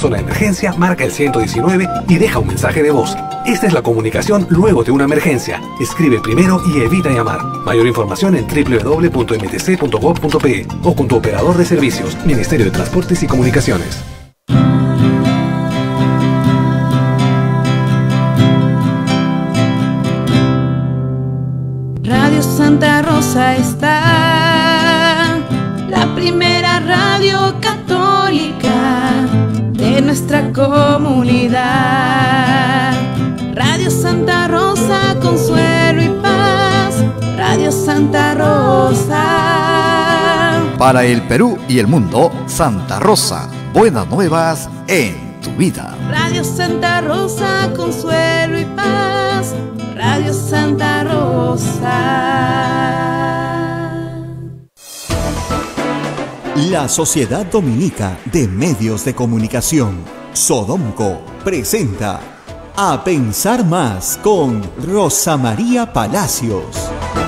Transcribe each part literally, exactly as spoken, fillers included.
Zona de emergencia, marca el ciento diecinueve y deja un mensaje de voz. Esta es la comunicación luego de una emergencia. Escribe primero y evita llamar. Mayor información en doble u doble u doble u punto eme te ce punto gob punto pe o con tu operador de servicios. Ministerio de Transportes y Comunicaciones. Radio Santa Rosa está, la primera radio católica de nuestra comunidad. Radio Santa Rosa, consuelo y paz. Radio Santa Rosa. Para el Perú y el mundo, Santa Rosa, buenas nuevas en tu vida. Radio Santa Rosa, consuelo y paz. Radio Santa Rosa. La Sociedad Dominica de Medios de Comunicación, Sodomco, presenta A Pensar Más con Rosa María Palacios.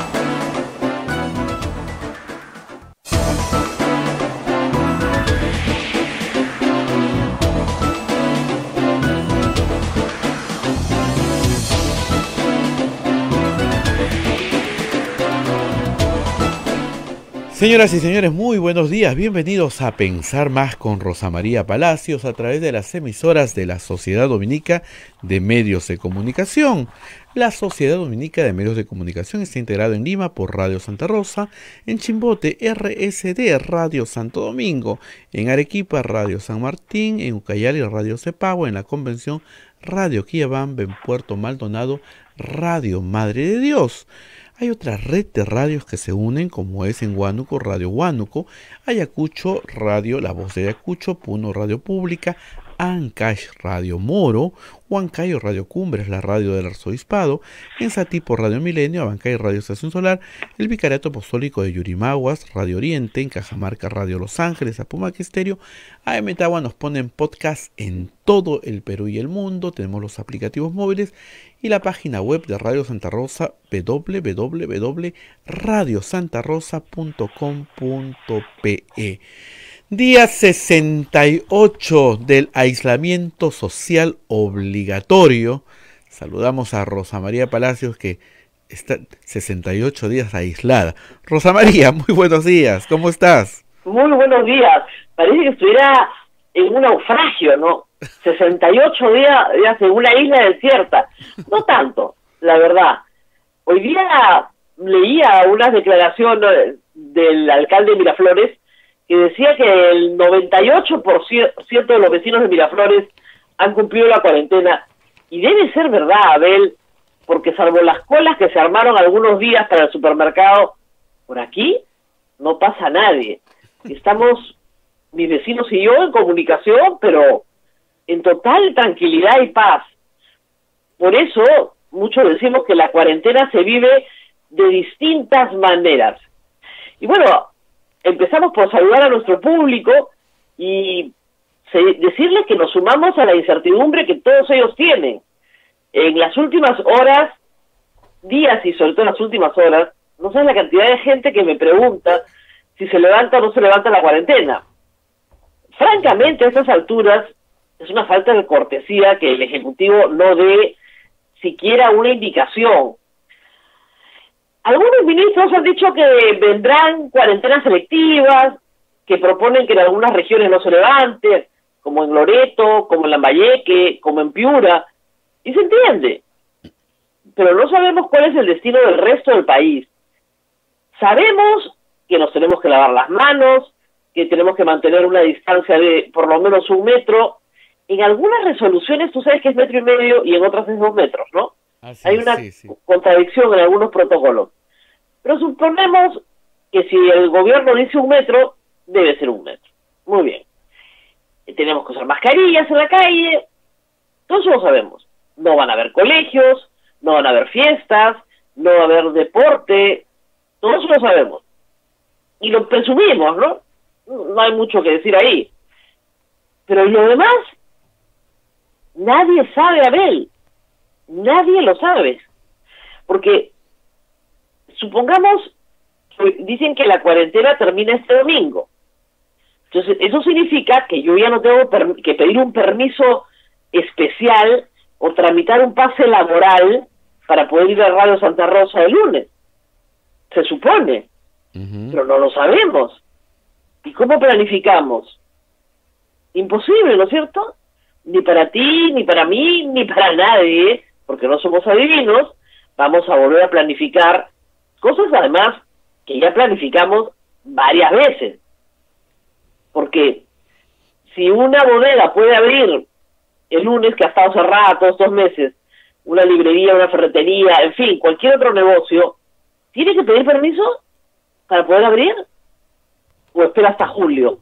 Señoras y señores, muy buenos días. Bienvenidos a Pensar Más con Rosa María Palacios a través de las emisoras de la Sociedad Dominica de Medios de Comunicación. La Sociedad Dominica de Medios de Comunicación está integrada en Lima por Radio Santa Rosa, en Chimbote R S D Radio Santo Domingo, en Arequipa Radio San Martín, en Ucayali Radio Cepagua, en la Convención Radio Quillabamba, en Puerto Maldonado Radio Madre de Dios. Hay otra red de radios que se unen, como es en Huánuco, Radio Huánuco, Ayacucho, Radio La Voz de Ayacucho, Puno, Radio Pública, Ancash, Radio Moro, Huancayo, Radio Cumbres, la radio del Arzobispado, en Satipo, Radio Milenio, Abancay, Radio Estación Solar, el Vicariato Apostólico de Yurimaguas, Radio Oriente, en Cajamarca, Radio Los Ángeles, Apumaque Estéreo. A M Tagua nos ponen podcast en todo el Perú y el mundo. Tenemos los aplicativos móviles y la página web de Radio Santa Rosa, doble u doble u doble u punto radio santa rosa punto com punto pe. Día sesenta y ocho del aislamiento social obligatorio. Saludamos a Rosa María Palacios, que está sesenta y ocho días aislada. Rosa María, muy buenos días, ¿cómo estás? Muy buenos días. Parece que estuviera en un naufragio, ¿no? sesenta y ocho días, días en una isla desierta. No tanto, la verdad. Hoy día leía unas declaraciones del alcalde de Miraflores que decía que el noventa y ocho por ciento de los vecinos de Miraflores han cumplido la cuarentena. Y debe ser verdad, Abel, porque salvo las colas que se armaron algunos días para el supermercado, por aquí no pasa nadie. Estamos, mis vecinos y yo, en comunicación, pero en total tranquilidad y paz. Por eso, muchos decimos que la cuarentena se vive de distintas maneras. Y bueno, empezamos por saludar a nuestro público y decirles que nos sumamos a la incertidumbre que todos ellos tienen. En las últimas horas, días y sobre todo en las últimas horas, no sabes la cantidad de gente que me pregunta si se levanta o no se levanta la cuarentena. Francamente, a estas alturas, es una falta de cortesía que el Ejecutivo no dé siquiera una indicación. Algunos ministros han dicho que vendrán cuarentenas selectivas, que proponen que en algunas regiones no se levante, como en Loreto, como en Lambayeque, como en Piura, y se entiende. Pero no sabemos cuál es el destino del resto del país. Sabemos que nos tenemos que lavar las manos, que tenemos que mantener una distancia de por lo menos un metro. En algunas resoluciones tú sabes que es metro y medio y en otras es dos metros, ¿no? Así Hay una sí, sí. contradicción en algunos protocolos. Pero suponemos que si el gobierno dice un metro, debe ser un metro. Muy bien. Tenemos que usar mascarillas en la calle. Todo eso lo sabemos. No van a haber colegios, no van a haber fiestas, no va a haber deporte. Todo eso lo sabemos. Y lo presumimos, ¿no? No hay mucho que decir ahí. Pero ¿y lo demás? Nadie sabe, Abel. Nadie lo sabe. Porque, supongamos, dicen que la cuarentena termina este domingo. Entonces, eso significa que yo ya no tengo que pedir un permiso especial o tramitar un pase laboral para poder ir a Radio Santa Rosa el lunes. Se supone, uh-huh. pero no lo sabemos. ¿Y cómo planificamos? Imposible, ¿no es cierto? Ni para ti, ni para mí, ni para nadie, porque no somos adivinos. Vamos a volver a planificar cosas, además, que ya planificamos varias veces. Porque si una bodega puede abrir el lunes, que ha estado cerrada todos estos meses, una librería, una ferretería, en fin, cualquier otro negocio, ¿tiene que pedir permiso para poder abrir? ¿O espera hasta julio?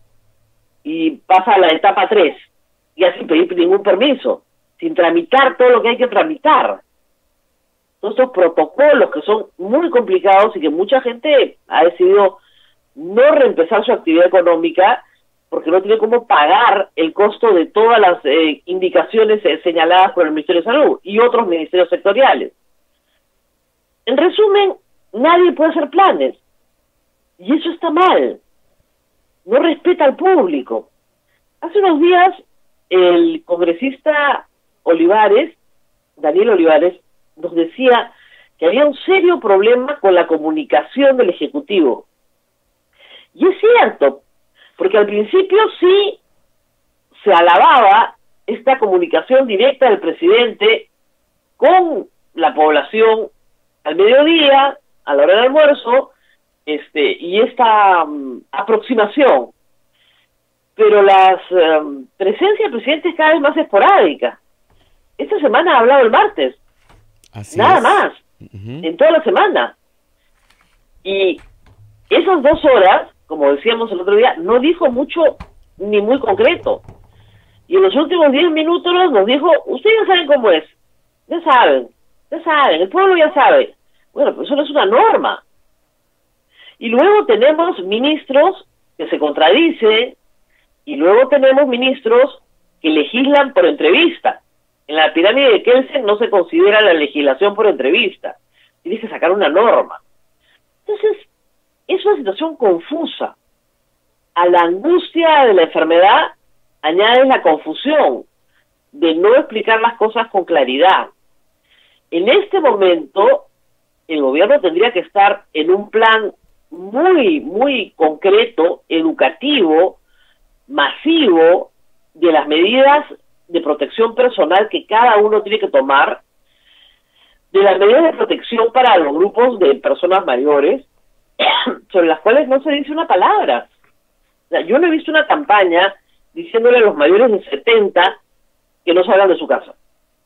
Y pasa a la etapa tres, ya sin pedir ningún permiso, sin tramitar todo lo que hay que tramitar. Todos estos protocolos que son muy complicados y que mucha gente ha decidido no reempezar su actividad económica porque no tiene cómo pagar el costo de todas las eh, indicaciones eh, señaladas por el Ministerio de Salud y otros ministerios sectoriales. En resumen, nadie puede hacer planes. Y eso está mal. No respeta al público. Hace unos días, el congresista Olivares, Daniel Olivares, nos decía que había un serio problema con la comunicación del Ejecutivo. Y es cierto, porque al principio sí se alababa esta comunicación directa del presidente con la población al mediodía, a la hora del almuerzo, este, y esta um, aproximación. Pero la um, presencia del presidente es cada vez más esporádica. Esta semana ha hablado el martes. Así Nada es. más. Uh-huh. En toda la semana. Y esas dos horas, como decíamos el otro día, no dijo mucho ni muy concreto. Y en los últimos diez minutos nos dijo, ustedes ya saben cómo es. Ya saben. Ya saben. El pueblo ya sabe. Bueno, pues eso no es una norma. Y luego tenemos ministros que se contradicen, y luego tenemos ministros que legislan por entrevista. En la pirámide de Kelsen no se considera la legislación por entrevista. Tienes que sacar una norma. Entonces, es una situación confusa. A la angustia de la enfermedad añades la confusión de no explicar las cosas con claridad. En este momento, el gobierno tendría que estar en un plan muy, muy concreto, educativo, masivo, de las medidas de protección personal que cada uno tiene que tomar, de las medidas de protección para los grupos de personas mayores, sobre las cuales no se dice una palabra. O sea, yo no he visto una campaña diciéndole a los mayores de setenta que no salgan de su casa,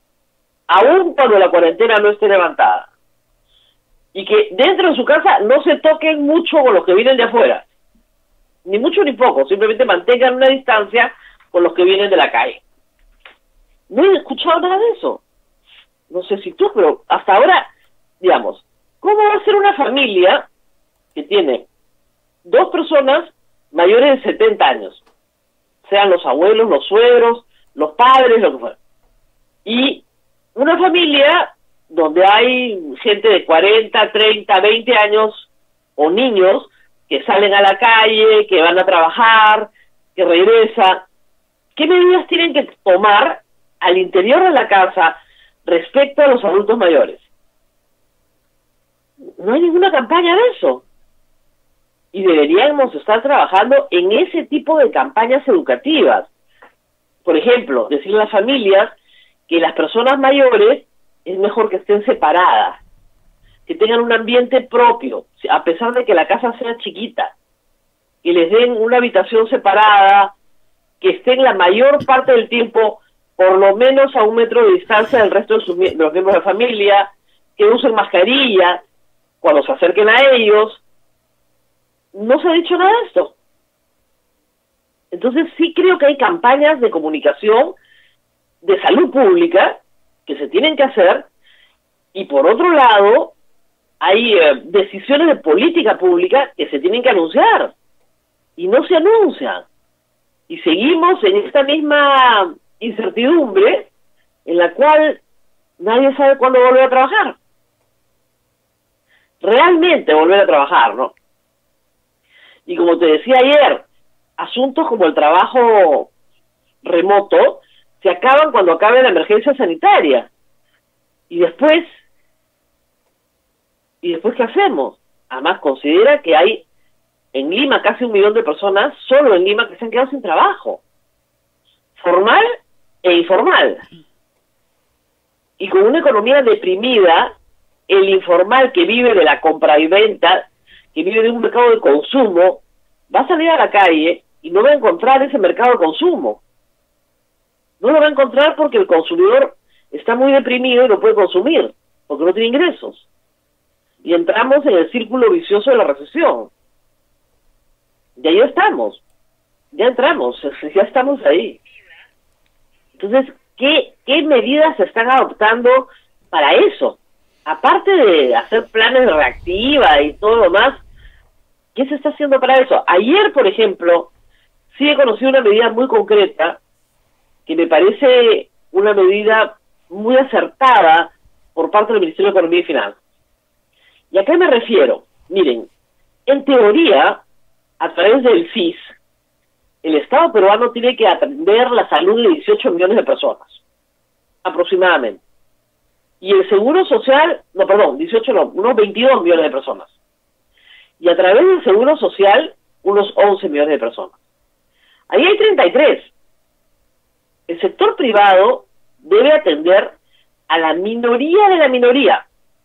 aun cuando la cuarentena no esté levantada, y que dentro de su casa no se toquen mucho con los que vienen de afuera, ni mucho ni poco, simplemente mantengan una distancia con los que vienen de la calle. No he escuchado nada de eso. No sé si tú, pero hasta ahora, digamos, ¿cómo va a ser una familia que tiene dos personas mayores de setenta años? Sean los abuelos, los suegros, los padres, lo que fuera. Y una familia donde hay gente de cuarenta, treinta, veinte años, o niños que salen a la calle, que van a trabajar, que regresan. ¿Qué medidas tienen que tomar al interior de la casa respecto a los adultos mayores? No hay ninguna campaña de eso. Y deberíamos estar trabajando en ese tipo de campañas educativas. Por ejemplo, decirle a las familias que las personas mayores es mejor que estén separadas, que tengan un ambiente propio, a pesar de que la casa sea chiquita, que les den una habitación separada, que estén la mayor parte del tiempo por lo menos a un metro de distancia del resto de, sus, de los miembros de la familia, que usen mascarilla cuando se acerquen a ellos. No se ha dicho nada de esto. Entonces sí creo que hay campañas de comunicación de salud pública que se tienen que hacer, y por otro lado hay eh, decisiones de política pública que se tienen que anunciar y no se anuncian, y seguimos en esta misma incertidumbre en la cual nadie sabe cuándo volver a trabajar, realmente volver a trabajar, ¿no? Y como te decía ayer, asuntos como el trabajo remoto se acaban cuando acabe la emergencia sanitaria. Y después, ¿y después qué hacemos? Además, considera que hay en Lima casi un millón de personas, solo en Lima, que se han quedado sin trabajo, formal e informal. Y con una economía deprimida, el informal que vive de la compra y venta, que vive de un mercado de consumo, va a salir a la calle y no va a encontrar ese mercado de consumo. No lo va a encontrar porque el consumidor está muy deprimido y no puede consumir, porque no tiene ingresos. Y entramos en el círculo vicioso de la recesión. Y ahí estamos. Ya entramos, ya estamos ahí. Entonces, ¿qué, qué medidas se están adoptando para eso? Aparte de hacer planes de reactiva y todo lo más, ¿qué se está haciendo para eso? Ayer, por ejemplo, sí he conocido una medida muy concreta que me parece una medida muy acertada por parte del Ministerio de Economía y Finanzas. ¿Y a qué me refiero? Miren, en teoría, a través del F I S, el Estado peruano tiene que atender la salud de dieciocho millones de personas, aproximadamente. Y el Seguro Social, no, perdón, dieciocho no, unos veintidós millones de personas. Y a través del Seguro Social, unos once millones de personas. Ahí hay treinta y tres. El sector privado debe atender a la minoría de la minoría.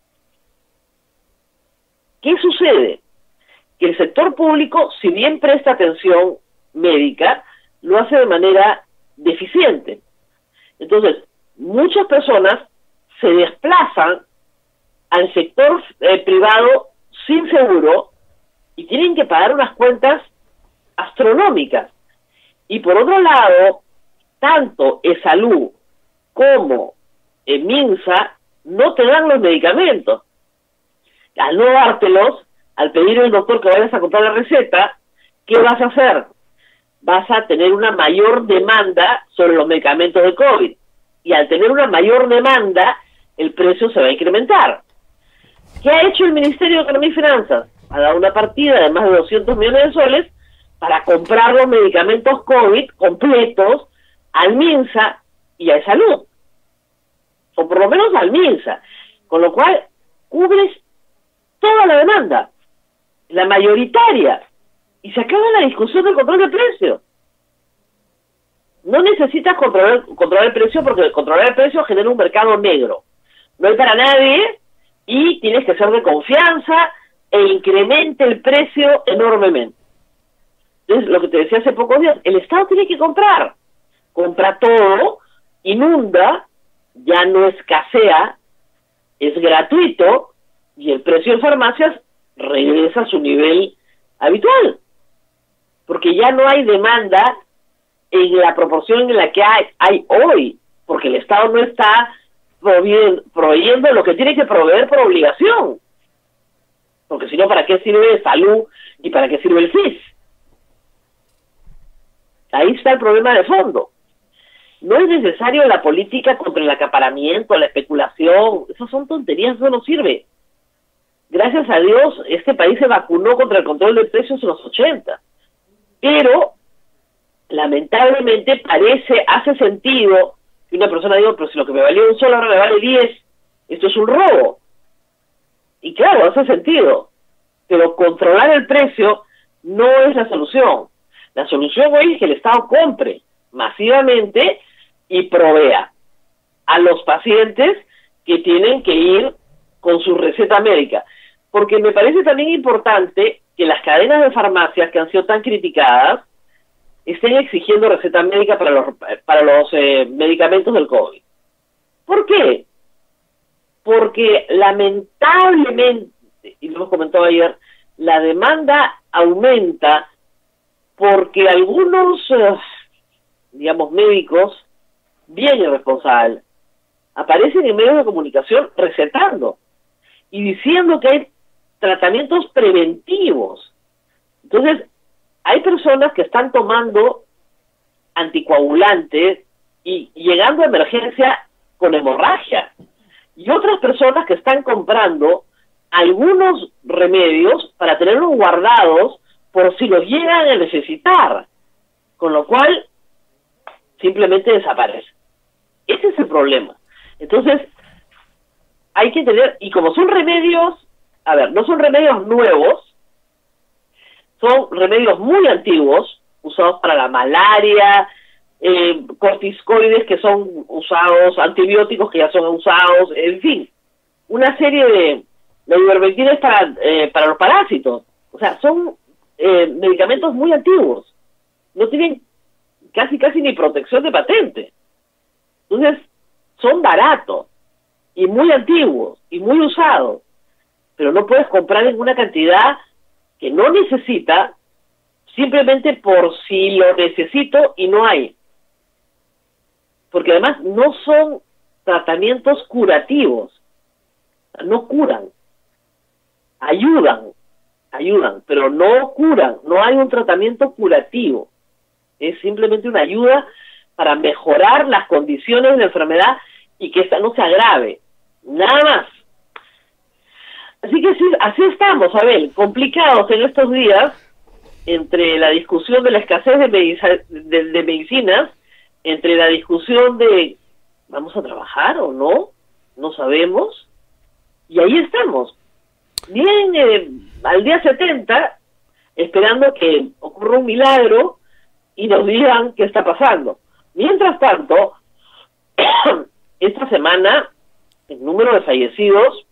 ¿Qué sucede? Que el sector público, si bien presta atención médica, lo hace de manera deficiente. Entonces, muchas personas se desplazan al sector eh, privado sin seguro y tienen que pagar unas cuentas astronómicas. Y por otro lado, tanto ESalud como el MINSA no te dan los medicamentos. Al no dártelos, al pedir al doctor que vayas a comprar la receta, ¿qué vas a hacer? Vas a tener una mayor demanda sobre los medicamentos de COVID. Y al tener una mayor demanda, el precio se va a incrementar. ¿Qué ha hecho el Ministerio de Economía y Finanzas? Ha dado una partida de más de doscientos millones de soles para comprar los medicamentos COVID completos al MINSA y a ESalud. O por lo menos al MINSA. Con lo cual, cubres toda la demanda, la mayoritaria, y se acaba la discusión del control de precio. No necesitas controlar, controlar el precio porque controlar el precio genera un mercado negro. No hay para nadie y tienes que ser de confianza e incremente el precio enormemente. Entonces, lo que te decía hace pocos días, el Estado tiene que comprar. Compra todo, inunda, ya no escasea, es gratuito, y el precio en farmacias regresa a su nivel habitual, porque ya no hay demanda en la proporción en la que hay, hay hoy, porque el Estado no está proveyendo, proveyendo lo que tiene que proveer por obligación, porque si no, ¿para qué sirve salud y para qué sirve el F I S? Ahí está el problema de fondo. No es necesario la política contra el acaparamiento, la especulación, esas son tonterías, eso no sirve. Gracias a Dios, este país se vacunó contra el control de precios en los ochenta. Pero, lamentablemente, parece, hace sentido que una persona diga, pero si lo que me valió un sol ahora me vale diez, esto es un robo. Y claro, hace sentido. Pero controlar el precio no es la solución. La solución hoy es que el Estado compre masivamente y provea a los pacientes que tienen que ir con su receta médica. Porque me parece también importante que las cadenas de farmacias que han sido tan criticadas estén exigiendo receta médica para los, para los eh, medicamentos del COVID. ¿Por qué? Porque lamentablemente, y lo hemos comentado ayer, la demanda aumenta porque algunos, eh, digamos, médicos, bien irresponsables, aparecen en medios de comunicación recetando y diciendo que hay tratamientos preventivos. Entonces, hay personas que están tomando anticoagulantes y llegando a emergencia con hemorragia. Y otras personas que están comprando algunos remedios para tenerlos guardados por si los llegan a necesitar. con lo cual simplemente desaparece. Ese es el problema. Entonces, hay que tener, y como son remedios, a ver, no son remedios nuevos, son remedios muy antiguos, usados para la malaria, eh, corticoides que son usados, antibióticos que ya son usados, en fin, una serie de, de ivermectines para, eh, para los parásitos. O sea, son eh, medicamentos muy antiguos, no tienen casi casi ni protección de patente. Entonces, son baratos, y muy antiguos, y muy usados, pero no puedes comprar en una cantidad que no necesita, simplemente por si lo necesito y no hay. Porque además no son tratamientos curativos, no curan, ayudan, ayudan, pero no curan, no hay un tratamiento curativo, es simplemente una ayuda para mejorar las condiciones de la enfermedad y que esta no se agrave, nada más. Así que sí, así estamos, Abel, complicados en estos días, entre la discusión de la escasez de, medica, de, de medicinas, entre la discusión de ¿vamos a trabajar o no? No sabemos, y ahí estamos, bien eh, al día setenta, esperando que ocurra un milagro y nos digan qué está pasando. Mientras tanto, esta semana el número de fallecidos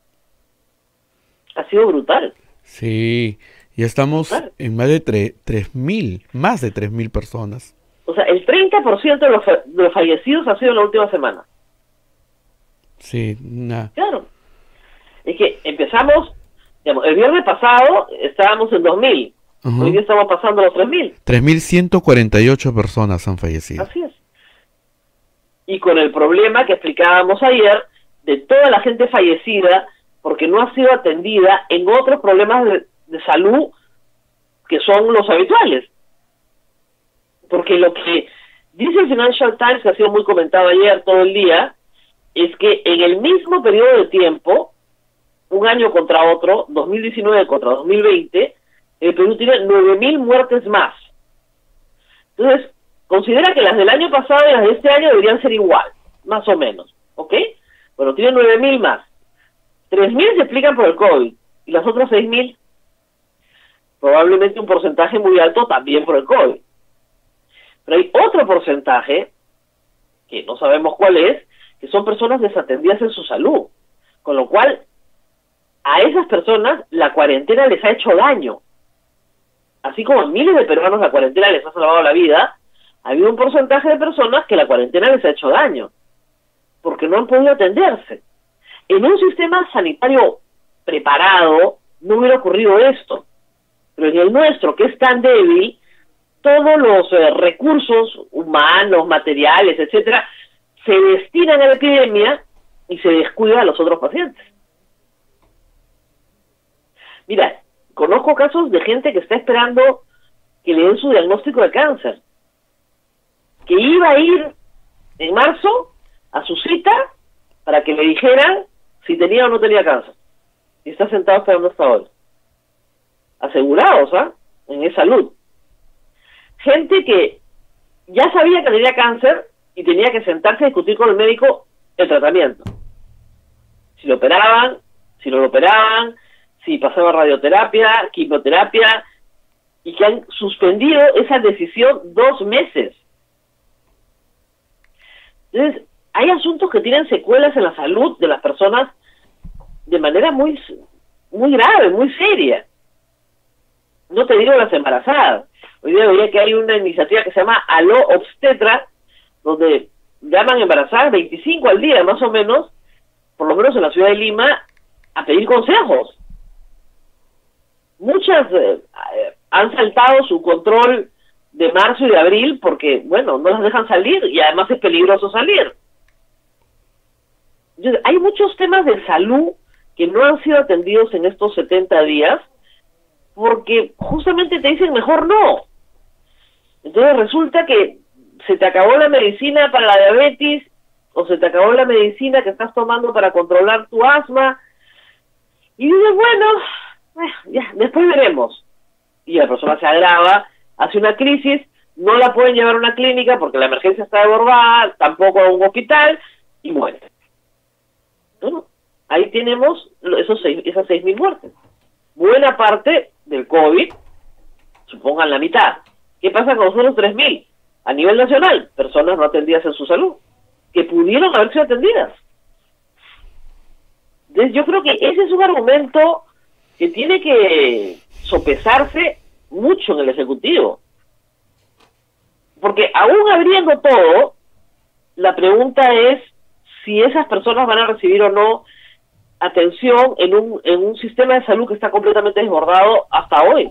ha sido brutal. Sí, ya estamos brutal. en más de tres mil, más de tres mil personas. O sea, el treinta por ciento de los, de los fallecidos ha sido en la última semana. Sí, nada. Claro. Es que empezamos, digamos, el viernes pasado estábamos en dos mil. Uh-huh. Hoy día estamos pasando los tres mil. tres mil ciento cuarenta y ocho personas han fallecido. Así es. Y con el problema que explicábamos ayer de toda la gente fallecida porque no ha sido atendida en otros problemas de, de salud que son los habituales. Porque lo que dice el Financial Times, que ha sido muy comentado ayer todo el día, es que en el mismo periodo de tiempo, un año contra otro, dos mil diecinueve contra dos mil veinte, el Perú tiene nueve mil muertes más. Entonces, considera que las del año pasado y las de este año deberían ser igual, más o menos, ¿ok? Bueno, tiene nueve mil más. tres mil se explican por el COVID, y las otras seis mil, probablemente un porcentaje muy alto también por el COVID. Pero hay otro porcentaje, que no sabemos cuál es, que son personas desatendidas en su salud, con lo cual a esas personas la cuarentena les ha hecho daño. Así como a miles de peruanos la cuarentena les ha salvado la vida, ha habido un porcentaje de personas que la cuarentena les ha hecho daño, porque no han podido atenderse. En un sistema sanitario preparado no hubiera ocurrido esto, pero en el nuestro, que es tan débil, todos los eh, recursos humanos, materiales, etcétera, se destinan a la epidemia y se descuida a los otros pacientes. Mira, conozco casos de gente que está esperando que le den su diagnóstico de cáncer, que iba a ir en marzo a su cita para que le dijeran si tenía o no tenía cáncer, y está sentado esperando hasta ahora. Asegurados, ¿ah? ¿eh? En esa salud. Gente que ya sabía que tenía cáncer y tenía que sentarse a discutir con el médico el tratamiento. Si lo operaban, si no lo operaban, si pasaba radioterapia, quimioterapia, y que han suspendido esa decisión dos meses. Entonces, hay asuntos que tienen secuelas en la salud de las personas de manera muy, muy grave, muy seria. No te digo las embarazadas. Hoy día veía que hay una iniciativa que se llama Aló Obstetra, donde llaman embarazadas veinticinco al día, más o menos, por lo menos en la ciudad de Lima, a pedir consejos. Muchas eh, han saltado su control de marzo y de abril porque, bueno, no las dejan salir y además es peligroso salir. Entonces, hay muchos temas de salud que no han sido atendidos en estos setenta días porque justamente te dicen mejor no. Entonces resulta que se te acabó la medicina para la diabetes o se te acabó la medicina que estás tomando para controlar tu asma y dices, bueno, eh, ya, después veremos. Y la persona se agrava, hace una crisis, no la pueden llevar a una clínica porque la emergencia está desbordada, tampoco a un hospital, y muere. Bueno, ahí tenemos esos seis, esas seis mil muertes. Buena parte del COVID, supongan la mitad. ¿Qué pasa con los otros tres mil? A nivel nacional, personas no atendidas en su salud, que pudieron haber sido atendidas. Entonces yo creo que ese es un argumento que tiene que sopesarse mucho en el Ejecutivo. Porque aún abriendo todo, la pregunta es si esas personas van a recibir o no atención en un, en un sistema de salud que está completamente desbordado hasta hoy.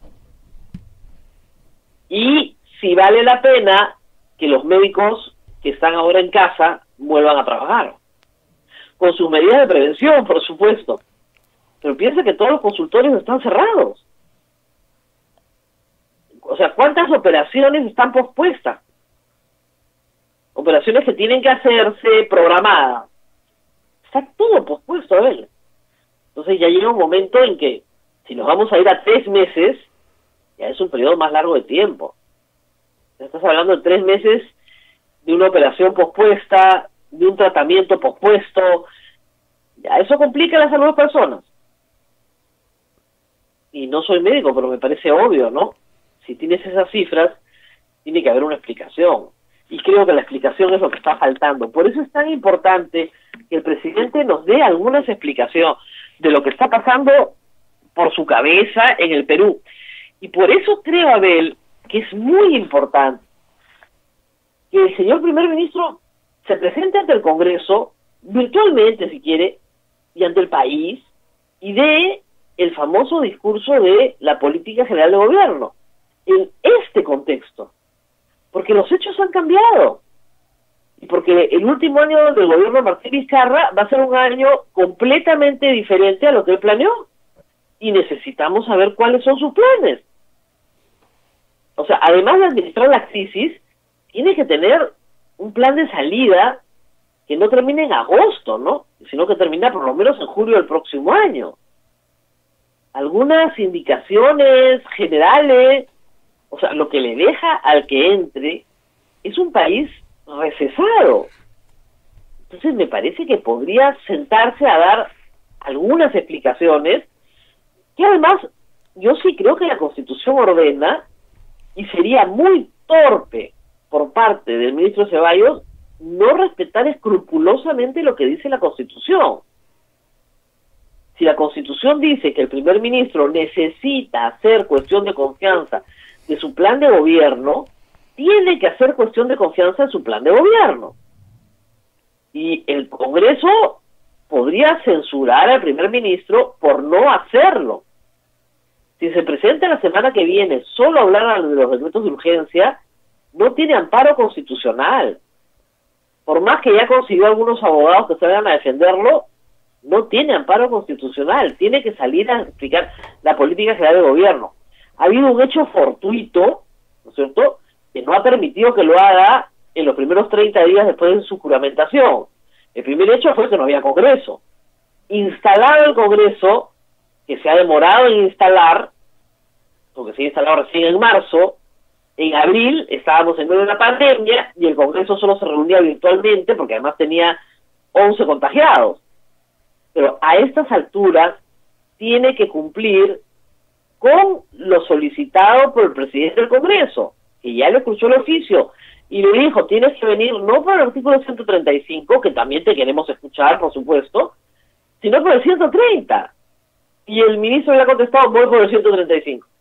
Y si vale la pena que los médicos que están ahora en casa vuelvan a trabajar. Con sus medidas de prevención, por supuesto. Pero piensa que todos los consultorios están cerrados. O sea, ¿cuántas operaciones están pospuestas? Operaciones que tienen que hacerse programadas. Está todo pospuesto, a ver. Entonces ya llega un momento en que, si nos vamos a ir a tres meses, ya es un periodo más largo de tiempo. Ya estás hablando de tres meses de una operación pospuesta, de un tratamiento pospuesto. Ya eso complica la salud de las personas. Y no soy médico, pero me parece obvio, ¿no? Si tienes esas cifras, tiene que haber una explicación. Y creo que la explicación es lo que está faltando. Por eso es tan importante que el presidente nos dé alguna explicación de lo que está pasando por su cabeza en el Perú. Y por eso creo, Abel, que es muy importante que el señor primer ministro se presente ante el Congreso, virtualmente si quiere, y ante el país, y dé el famoso discurso de la política general de gobierno, en este contexto, porque los hechos han cambiado, y porque el último año del gobierno de Martín Vizcarra va a ser un año completamente diferente a lo que él planeó, y necesitamos saber cuáles son sus planes. O sea, además de administrar la crisis, tiene que tener un plan de salida que no termine en agosto, ¿no? Sino que termine por lo menos en julio del próximo año. Algunas indicaciones generales, o sea, lo que le deja al que entre es un país recesado. Entonces me parece que podría sentarse a dar algunas explicaciones, que además yo sí creo que la Constitución ordena, y sería muy torpe por parte del ministro Ceballos no respetar escrupulosamente lo que dice la Constitución. Si la Constitución dice que el primer ministro necesita hacer cuestión de confianza de su plan de gobierno, tiene que hacer cuestión de confianza en su plan de gobierno. Y el Congreso podría censurar al primer ministro por no hacerlo. Si se presenta la semana que viene solo hablar de los decretos de urgencia, no tiene amparo constitucional. Por más que ya consiguió algunos abogados que salgan a defenderlo, no tiene amparo constitucional. Tiene que salir a explicar la política general de gobierno. Ha habido un hecho fortuito, ¿no es cierto?, que no ha permitido que lo haga en los primeros treinta días después de su juramentación. El primer hecho fue que no había Congreso. Instalado el Congreso, que se ha demorado en instalar, porque se ha instalado recién en marzo, en abril estábamos en medio de la pandemia y el Congreso solo se reunía virtualmente porque además tenía once contagiados. Pero a estas alturas tiene que cumplir con lo solicitado por el presidente del Congreso, que ya le escuchó el oficio y le dijo, tienes que venir no por el artículo ciento treinta y cinco, que también te queremos escuchar, por supuesto, sino por el ciento treinta. Y el ministro le ha contestado, voy por el ciento treinta y cinco.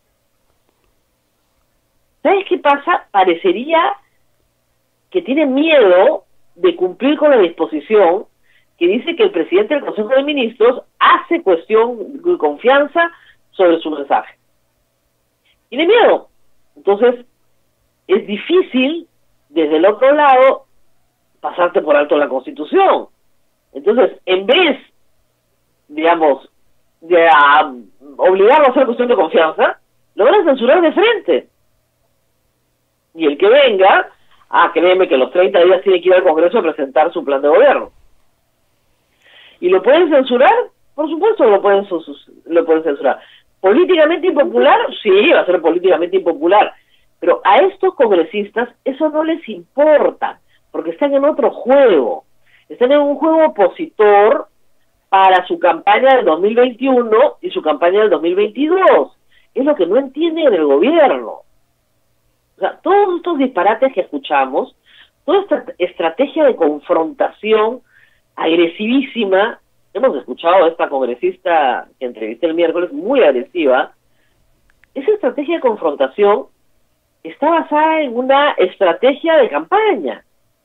¿Sabes qué pasa? Parecería que tiene miedo de cumplir con la disposición que dice que el presidente del Consejo de Ministros hace cuestión de confianza sobre su mensaje. Tiene miedo. Entonces, es difícil, desde el otro lado, pasarte por alto la Constitución. Entonces, en vez, digamos, de a, obligarlo a hacer cuestión de confianza, lo van a censurar de frente. Y el que venga, ah, créeme que los treinta días tiene que ir al Congreso a presentar su plan de gobierno. ¿Y lo pueden censurar? Por supuesto que lo pueden, lo pueden censurar. ¿Políticamente impopular? Sí, va a ser políticamente impopular. Pero a estos congresistas eso no les importa, porque están en otro juego. Están en un juego opositor para su campaña del dos mil veintiuno y su campaña del dos mil veintidós. Es lo que no entienden en el gobierno. O sea, todos estos disparates que escuchamos, toda esta estrategia de confrontación agresivísima, hemos escuchado a esta congresista que entrevisté el miércoles, muy agresiva, esa estrategia de confrontación está basada en una estrategia de campaña,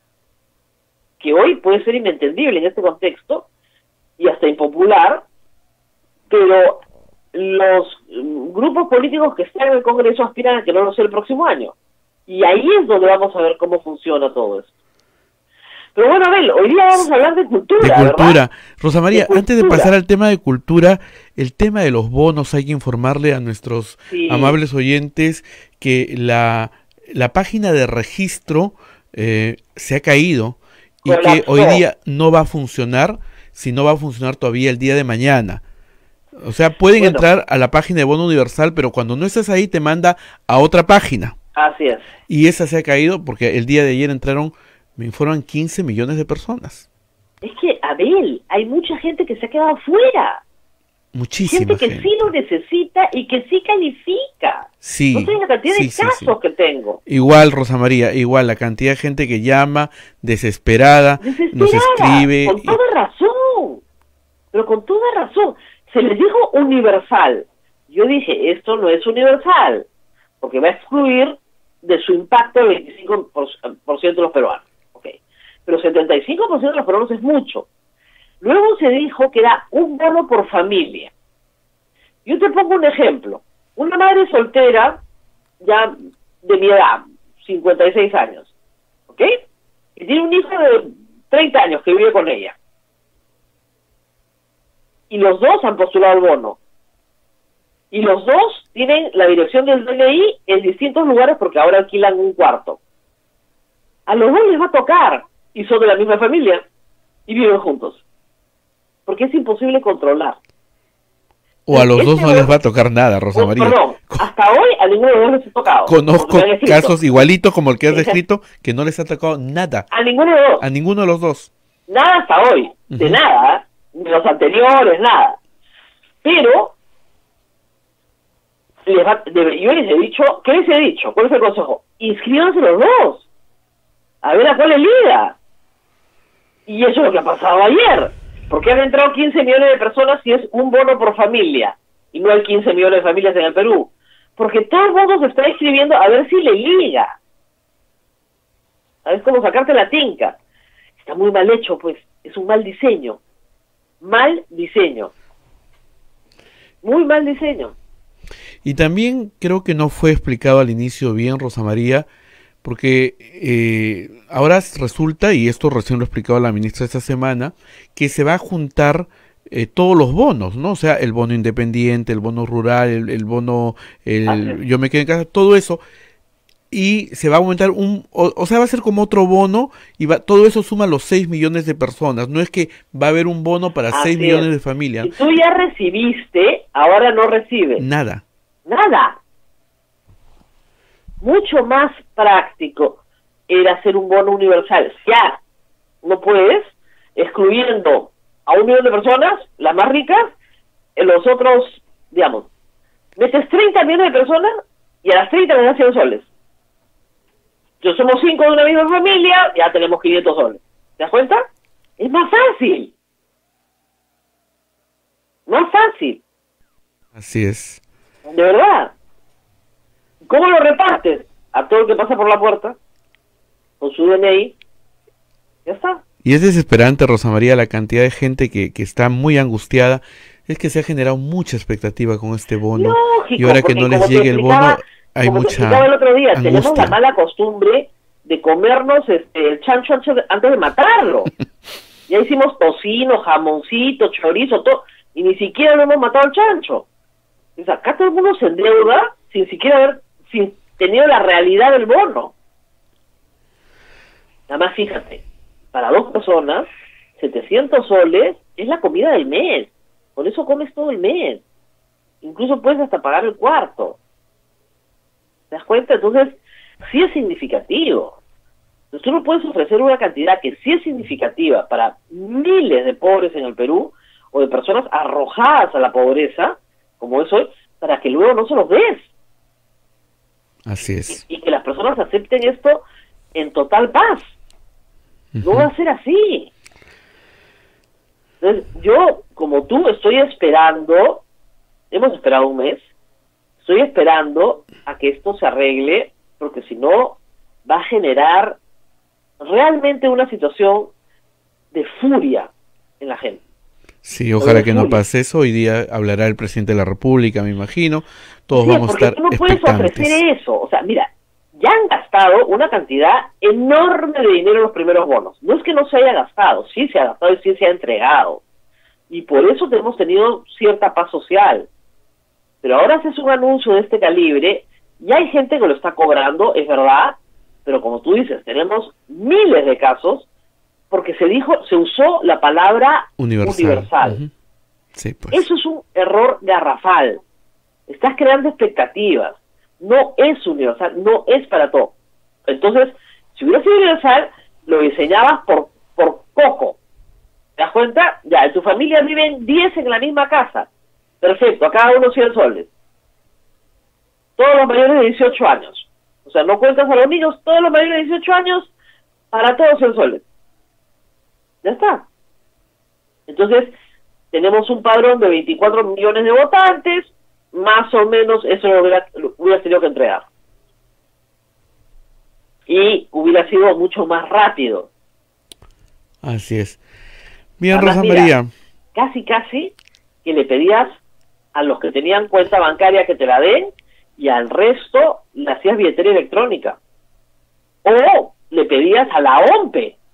que hoy puede ser inentendible en este contexto, y hasta impopular, pero los grupos políticos que están en el Congreso aspiran a que no lo sea el próximo año. Y ahí es donde vamos a ver cómo funciona todo esto. Pero bueno, Abel, hoy día vamos a hablar de cultura, De cultura. ¿verdad? Rosa María, De cultura. antes de pasar al tema de cultura, el tema de los bonos, hay que informarle a nuestros Sí. amables oyentes que la, la página de registro eh, se ha caído y que Colapsó. hoy día no va a funcionar, si no va a funcionar todavía el día de mañana. O sea, pueden Bueno. entrar a la página de Bono Universal, pero cuando no estás ahí te manda a otra página. Así es. Y esa se ha caído porque el día de ayer entraron, me informan, quince millones de personas. Es que, Abel, hay mucha gente que se ha quedado fuera. Muchísima Gente que gente. sí lo necesita y que sí califica. Sí, No sé la cantidad sí, de sí, casos sí. que tengo. Igual, Rosa María, igual, la cantidad de gente que llama, desesperada, nos Desesperada, escribe. con y- toda razón. Pero con toda razón. Se les dijo universal. Yo dije, esto no es universal, porque va a excluir de su impacto el veinticinco por ciento de los peruanos. Okay. Pero setenta y cinco por ciento de los peruanos es mucho. Luego se dijo que era un bono por familia. Yo te pongo un ejemplo. Una madre soltera, ya de mi edad, cincuenta y seis años, ¿ok? Y tiene un hijo de treinta años que vive con ella. Y los dos han postulado el bono. Y los dos tienen la dirección del D N I en distintos lugares porque ahora alquilan un cuarto. A los dos les va a tocar, y son de la misma familia, y viven juntos. Porque es imposible controlar. O a los Este dos no les bono- va a tocar nada, Rosa Oh, María. perdón, Co- hasta hoy a ninguno de los dos les ha tocado. Conozco porque me han escrito. casos igualitos como el que has descrito que no les ha tocado nada A ninguno de los dos. a ninguno de los dos. Nada hasta hoy. De Ujú. nada. ¿eh? De los anteriores, nada. Pero, les va- de- yo les he dicho, ¿qué les he dicho? ¿Cuál es el consejo? Inscríbanse los dos. A ver a cuál les liga. Y eso es lo que ha pasado ayer. Porque han entrado quince millones de personas y es un bono por familia. Y no hay quince millones de familias en el Perú. Porque todo el mundo se está inscribiendo a ver si le liga. ¿Sabes cómo sacarte la tinca? Está muy mal hecho, pues. Es un mal diseño. Mal diseño. Muy mal diseño. Y también creo que no fue explicado al inicio bien, Rosa María, porque eh, ahora resulta, y esto recién lo ha explicado la ministra esta semana, que se va a juntar eh, todos los bonos, ¿no? O sea, el bono independiente, el bono rural, el, el bono, el, Así es. yo me quedo en casa, todo eso, y se va a aumentar un, o, o sea, va a ser como otro bono, y va, todo eso suma los seis millones de personas, no es que va a haber un bono para Así seis es. millones de familias, Si tú ya recibiste, ahora no recibes. nada. Nada. Mucho más práctico era hacer un bono universal. Ya no puedes, excluyendo a un millón de personas, las más ricas, en los otros, digamos, metes treinta millones de personas y a las treinta le das cien soles. Yo somos cinco de una misma familia, ya tenemos quinientos soles. ¿Te das cuenta? Es más fácil. Más fácil. Así es. De verdad. ¿Cómo lo repartes? A todo el que pasa por la puerta, con su D N I, ya está. Y es desesperante, Rosa María, la cantidad de gente que, que está muy angustiada. Es que se ha generado mucha expectativa con este bono. Lógico, y ahora que porque no les como te llegue el bono, explicaba- hay como te mucha explicaba el otro día, tenemos la angustia. mala costumbre de comernos este, el chancho antes de, antes de matarlo. Ya hicimos tocino, jamoncito, chorizo, todo, y ni siquiera lo hemos matado al chancho. O sea, acá todo el mundo se endeuda sin siquiera haber sin tenido la realidad del bono. Nada más fíjate, para dos personas, setecientos soles es la comida del mes. Por eso comes todo el mes. Incluso puedes hasta pagar el cuarto. ¿Te das cuenta? Entonces, sí es significativo. Entonces tú no puedes ofrecer una cantidad que sí es significativa para miles de pobres en el Perú, o de personas arrojadas a la pobreza, como es hoy, para que luego no se los des. Así es. Y, y que las personas acepten esto en total paz. Uh-huh. No va a ser así. Entonces, yo, como tú, estoy esperando, hemos esperado un mes, estoy esperando a que esto se arregle, porque si no, va a generar realmente una situación de furia en la gente. Sí, ojalá que no pase eso. Hoy día hablará el presidente de la República, me imagino. Todos sí, vamos a estar tú no puedes expectantes. ofrecer eso. O sea, mira, ya han gastado una cantidad enorme de dinero en los primeros bonos. No es que no se haya gastado, sí se ha gastado y sí se ha entregado. Y por eso hemos tenido cierta paz social. Pero ahora haces un anuncio de este calibre, ya hay gente que lo está cobrando, es verdad, pero como tú dices, tenemos miles de casos porque se dijo, se usó la palabra universal. universal. Uh-huh. Sí, pues. Eso es un error garrafal. Estás creando expectativas. No es universal, no es para todo. Entonces, si hubiera sido universal, lo diseñabas por, por poco. ¿Te das cuenta? Ya, en tu familia viven diez en la misma casa. Perfecto, a cada uno cien soles. Todos los mayores de dieciocho años. O sea, no cuentas a los niños, todos los mayores de dieciocho años, para todos cien soles. Ya está. Entonces, tenemos un padrón de veinticuatro millones de votantes, más o menos eso lo hubiera, lo hubiera tenido que entregar. Y hubiera sido mucho más rápido. Así es. Bien, Además, Rosa mira, María. Casi, casi que le pedías a los que tenían cuenta bancaria que te la den y al resto le hacías billetera electrónica. O le pedías a la O M P E.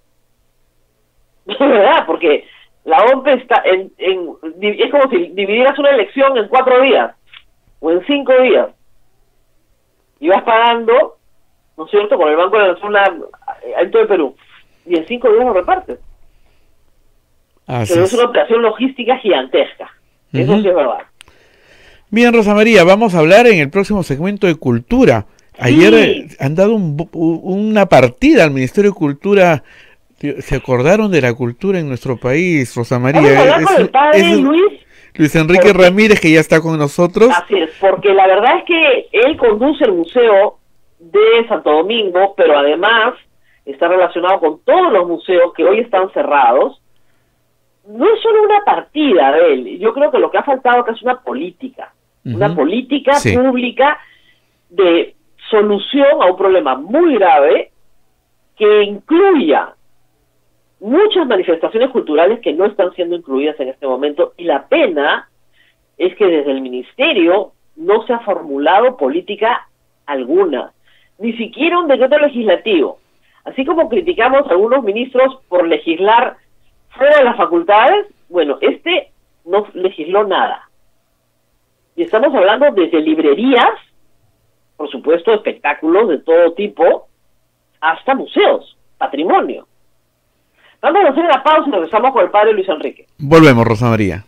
De verdad, porque la O M P E está en, en, es como si dividieras una elección en cuatro días o en cinco días y vas pagando, ¿no es cierto?, con el Banco de la Nación en todo el Perú, y en cinco días lo repartes. Así Pero es. es una operación logística gigantesca. Uh-huh. Eso sí es verdad. Bien, Rosa María, vamos a hablar en el próximo segmento de Cultura. Ayer sí. han dado un, una partida al Ministerio de Cultura. ¿Se acordaron de la cultura en nuestro país, Rosa María? Vamos a hablar es, con el padre es, Luis. Luis Enrique porque, Ramírez, que ya está con nosotros. Así es, porque la verdad es que él conduce el Museo de Santo Domingo, pero además está relacionado con todos los museos que hoy están cerrados. No es solo una partida de él, yo creo que lo que ha faltado acá es una política, uh-huh. una política sí. pública de solución a un problema muy grave que incluya muchas manifestaciones culturales que no están siendo incluidas en este momento, y la pena es que desde el Ministerio no se ha formulado política alguna, ni siquiera un decreto legislativo. Así como criticamos a algunos ministros por legislar fuera de las facultades, bueno, este no legisló nada. Y estamos hablando desde librerías, por supuesto, espectáculos de todo tipo, hasta museos, patrimonio. Vamos a hacer una pausa y regresamos con el padre Luis Enrique. Volvemos, Rosa María.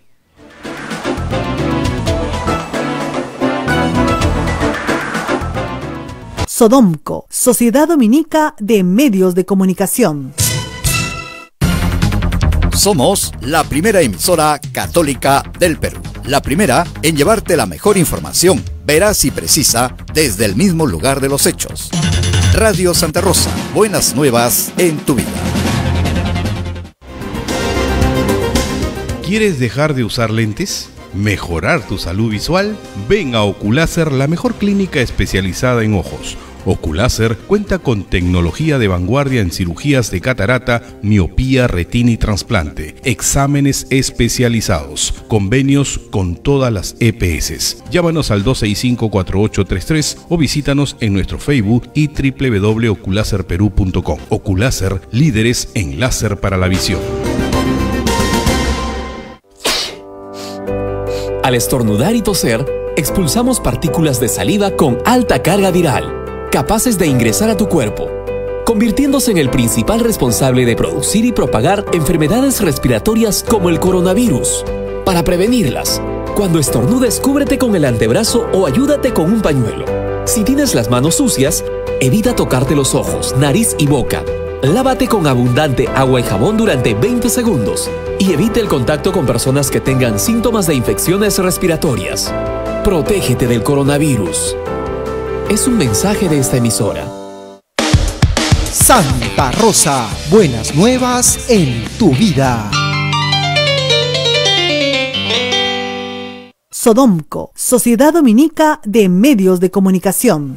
Sodomco, Sociedad Dominica de Medios de Comunicación. Somos la primera emisora católica del Perú. La primera en llevarte la mejor información, veraz y precisa, desde el mismo lugar de los hechos. Radio Santa Rosa, buenas nuevas en tu vida. ¿Quieres dejar de usar lentes? ¿Mejorar tu salud visual? Ven a Oculáser, la mejor clínica especializada en ojos. Oculáser cuenta con tecnología de vanguardia en cirugías de catarata, miopía, retina y trasplante, exámenes especializados, convenios con todas las E P S. Llámanos al dos seis cinco, cuatro ocho tres tres o visítanos en nuestro Facebook y doble u doble u doble u punto oculáser perú punto com. Oculáser, líderes en láser para la visión. Al estornudar y toser, expulsamos partículas de saliva con alta carga viral, capaces de ingresar a tu cuerpo, convirtiéndose en el principal responsable de producir y propagar enfermedades respiratorias como el coronavirus. Para prevenirlas, cuando estornudes, cúbrete con el antebrazo o ayúdate con un pañuelo. Si tienes las manos sucias, evita tocarte los ojos, nariz y boca. Lávate con abundante agua y jabón durante veinte segundos y evita el contacto con personas que tengan síntomas de infecciones respiratorias. Protégete del coronavirus. Es un mensaje de esta emisora. Santa Rosa, buenas nuevas en tu vida. Sodomco, Sociedad Dominica de Medios de Comunicación.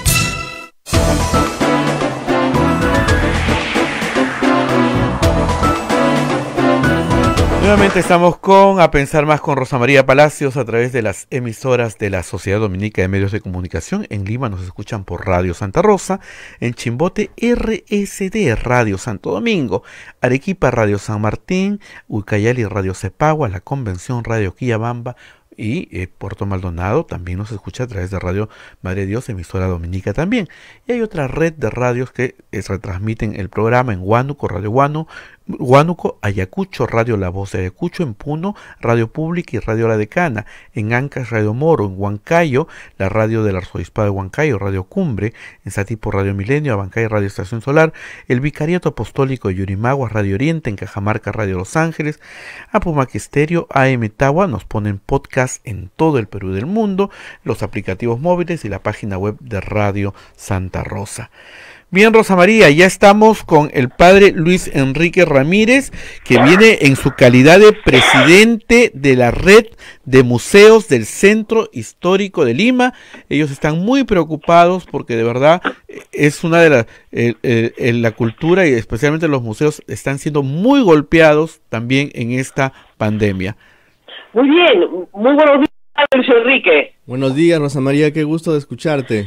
Nuevamente estamos con A Pensar Más con Rosa María Palacios a través de las emisoras de la Sociedad Dominica de Medios de Comunicación. En Lima nos escuchan por Radio Santa Rosa, en Chimbote R S D Radio Santo Domingo, Arequipa Radio San Martín, Ucayali Radio Cepagua, La Convención Radio Quillabamba y eh, Puerto Maldonado también nos escucha a través de Radio Madre de Dios, emisora dominica también. Y hay otra red de radios que eh, retransmiten el programa en Huánuco, Radio Huánuco, Huánuco, Ayacucho, Radio La Voz de Ayacucho, en Puno, Radio Pública y Radio La Decana, en Ancas, Radio Moro, en Huancayo, la radio del Arzobispado de Huancayo, Radio Cumbre, en Satipo, Radio Milenio, Abancay, Radio Estación Solar, el Vicariato Apostólico de Yurimaguas, Radio Oriente, en Cajamarca, Radio Los Ángeles, Apumac Estéreo, A M Tawa, nos ponen podcast en todo el Perú y del mundo, los aplicativos móviles y la página web de Radio Santa Rosa. Bien, Rosa María, ya estamos con el padre Luis Enrique Ramírez, que viene en su calidad de presidente de la red de museos del Centro Histórico de Lima. Ellos están muy preocupados porque de verdad es una de las, eh, eh, la cultura y especialmente los museos están siendo muy golpeados también en esta pandemia. Muy bien, muy buenos días, Luis Enrique. Buenos días, Rosa María, qué gusto de escucharte.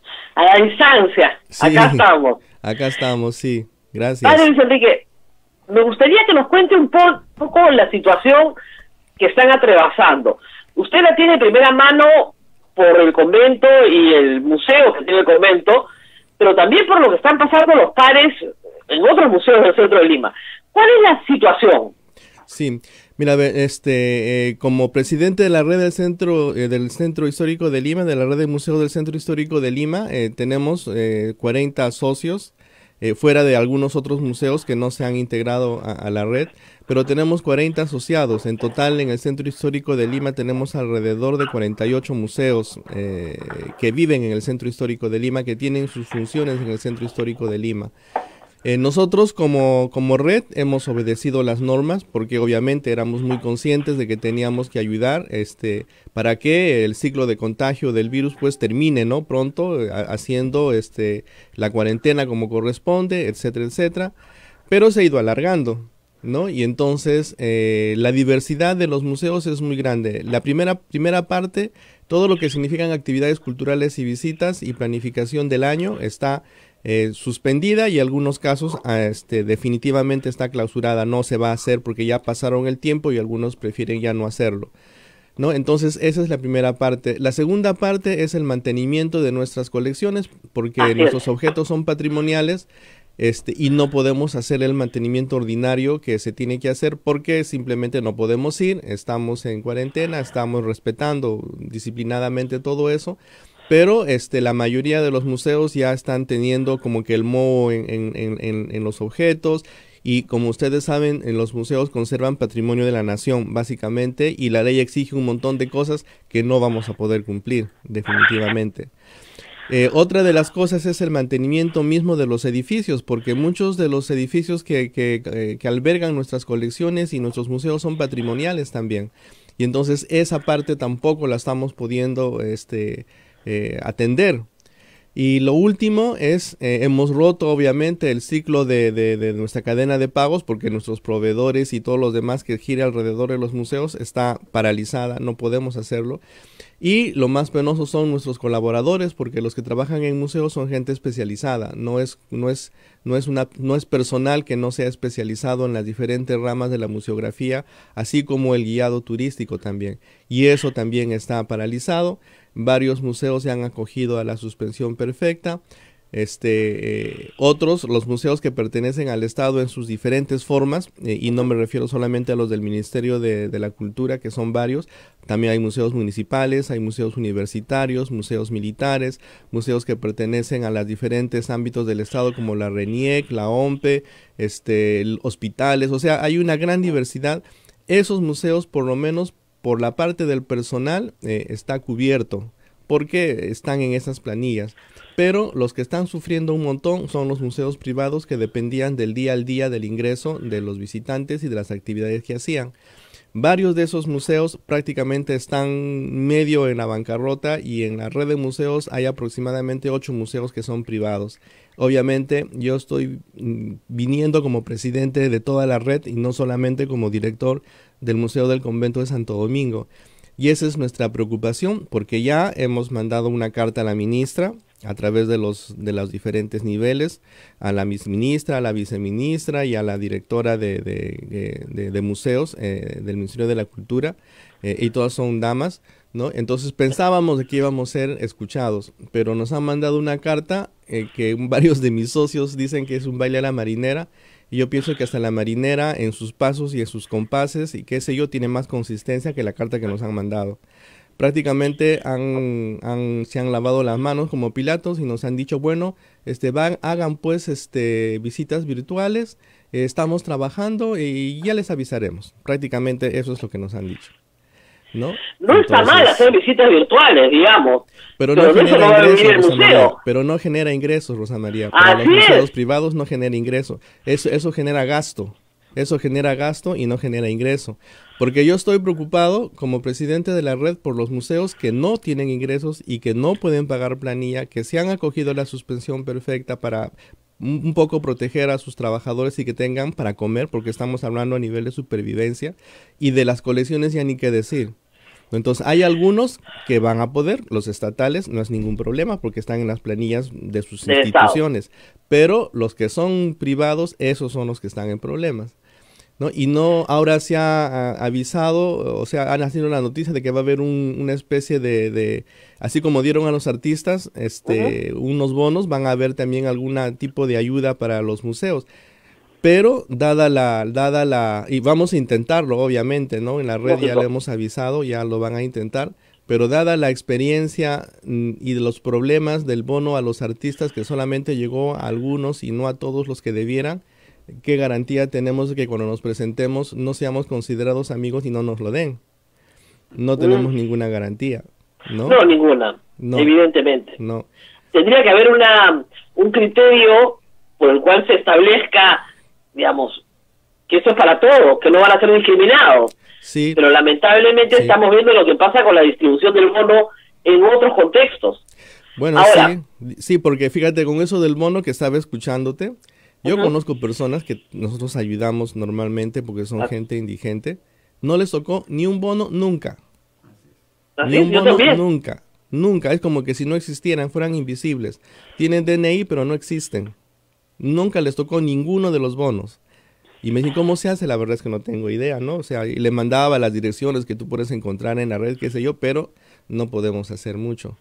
A la distancia, sí, acá estamos. Acá estamos, sí, gracias. Padre Luis Enrique, me gustaría que nos cuente un po poco la situación que están atravesando. Usted la tiene de primera mano por el convento y el museo que tiene el convento, pero también por lo que están pasando los pares en otros museos del centro de Lima. ¿Cuál es la situación? Sí, mira, este, eh, como presidente de la red del centro eh, del Centro Histórico de Lima, de la red de museos del Centro Histórico de Lima, eh, tenemos eh, cuarenta socios, eh, fuera de algunos otros museos que no se han integrado a, a la red, pero tenemos cuarenta asociados. En total, en el Centro Histórico de Lima tenemos alrededor de cuarenta y ocho museos eh, que viven en el Centro Histórico de Lima, que tienen sus funciones en el Centro Histórico de Lima. Eh, nosotros como, como red hemos obedecido las normas porque obviamente éramos muy conscientes de que teníamos que ayudar este, para que el ciclo de contagio del virus pues termine, ¿no? Pronto, eh, haciendo este, la cuarentena como corresponde, etcétera, etcétera, pero se ha ido alargando, ¿no? Y entonces eh, la diversidad de los museos es muy grande. La primera, primera parte, todo lo que significan actividades culturales y visitas y planificación del año está Eh, suspendida y en algunos casos este, definitivamente está clausurada, no se va a hacer porque ya pasaron el tiempo y algunos prefieren ya no hacerlo, ¿no? Entonces esa es la primera parte. La segunda parte es el mantenimiento de nuestras colecciones porque Así nuestros es. objetos son patrimoniales este, y no podemos hacer el mantenimiento ordinario que se tiene que hacer porque simplemente no podemos ir, estamos en cuarentena, estamos respetando disciplinadamente todo eso. Pero este, la mayoría de los museos ya están teniendo como que el moho en, en, en, en los objetos y como ustedes saben, en los museos conservan patrimonio de la nación básicamente y la ley exige un montón de cosas que no vamos a poder cumplir definitivamente. Eh, otra de las cosas es el mantenimiento mismo de los edificios, porque muchos de los edificios que, que, eh, que albergan nuestras colecciones y nuestros museos son patrimoniales también. Y entonces esa parte tampoco la estamos pudiendo este, eh, atender. Y lo último es, eh, hemos roto obviamente el ciclo de, de, de nuestra cadena de pagos porque nuestros proveedores y todos los demás que gira alrededor de los museos está paralizada, no podemos hacerlo. Y lo más penoso son nuestros colaboradores porque los que trabajan en museos son gente especializada, no es, no es, no es, una, no es personal que no sea especializado en las diferentes ramas de la museografía, así como el guiado turístico también. Y eso también está paralizado. Varios museos se han acogido a la suspensión perfecta. Este, eh, otros, los museos que pertenecen al Estado en sus diferentes formas, eh, y no me refiero solamente a los del Ministerio de, de la Cultura, que son varios, también hay museos municipales, hay museos universitarios, museos militares, museos que pertenecen a los diferentes ámbitos del Estado como la RENIEC, la OMPE, este, hospitales, o sea, hay una gran diversidad. Esos museos, por lo menos por la parte del personal, eh, está cubierto, porque están en esas planillas. Pero los que están sufriendo un montón son los museos privados que dependían del día al día del ingreso de los visitantes y de las actividades que hacían. Varios de esos museos prácticamente están medio en la bancarrota, y en la red de museos hay aproximadamente ocho museos que son privados. Obviamente yo estoy mm, viniendo como presidente de toda la red y no solamente como director del Museo del Convento de Santo Domingo. Y esa es nuestra preocupación, porque ya hemos mandado una carta a la ministra a través de los, de los diferentes niveles, a la ministra, a la viceministra y a la directora de, de, de, de museos eh, del Ministerio de la Cultura, eh, y todas son damas, ¿no? Entonces pensábamos de que íbamos a ser escuchados, pero nos han mandado una carta eh, que varios de mis socios dicen que es un baile a la marinera, y yo pienso que hasta la marinera en sus pasos y en sus compases y qué sé yo tiene más consistencia que la carta que nos han mandado. Prácticamente han, han, se han lavado las manos como Pilatos y nos han dicho, bueno, este, van, hagan pues este, visitas virtuales, eh, estamos trabajando y ya les avisaremos. Prácticamente eso es lo que nos han dicho, ¿no? No Entonces, está mal hacer visitas virtuales, digamos. Pero no, pero genera, no ingresos, Rosa María, pero no genera ingresos, Rosa María. Para Así los museos es. privados no genera ingreso. Eso, eso genera gasto. Eso genera gasto y no genera ingreso. Porque yo estoy preocupado como presidente de la red por los museos que no tienen ingresos y que no pueden pagar planilla, que se han acogido a la suspensión perfecta para un poco proteger a sus trabajadores y que tengan para comer, porque estamos hablando a nivel de supervivencia, y de las colecciones ya ni qué decir. Entonces hay algunos que van a poder, los estatales no es ningún problema porque están en las planillas de sus de instituciones, estado. Pero los que son privados, esos son los que están en problemas, ¿no? Y no, ahora se ha a, avisado, o sea, han nacido la noticia de que va a haber un, una especie de, de, así como dieron a los artistas este, uh-huh. unos bonos, van a haber también algún tipo de ayuda para los museos. Pero dada la, dada la, y vamos a intentarlo obviamente, ¿no? En la red ya le hemos avisado, ya lo van a intentar, pero dada la experiencia mm, y de los problemas del bono a los artistas, que solamente llegó a algunos y no a todos los que debieran, ¿qué garantía tenemos de que cuando nos presentemos no seamos considerados amigos y no nos lo den? No tenemos mm. ninguna garantía, ¿no? No, ninguna, no, evidentemente. No. Tendría que haber una, un criterio por el cual se establezca, digamos, que eso es para todos, que no van a ser discriminados. Sí. Pero lamentablemente sí. estamos viendo lo que pasa con la distribución del bono en otros contextos. Bueno, Ahora, sí, sí, porque fíjate, con eso del bono que estaba escuchándote, yo uh-huh. conozco personas que nosotros ayudamos normalmente porque son uh-huh. gente indigente, no les tocó ni un bono nunca. ¿Así? Ni un Yo bono también. nunca, nunca, es como que si no existieran, fueran invisibles. Tienen D N I pero no existen. Nunca les tocó ninguno de los bonos. Y me dicen, ¿cómo se hace? La verdad es que no tengo idea, ¿no? O sea, y le mandaba las direcciones que tú puedes encontrar en la red, qué sé yo, pero no podemos hacer mucho.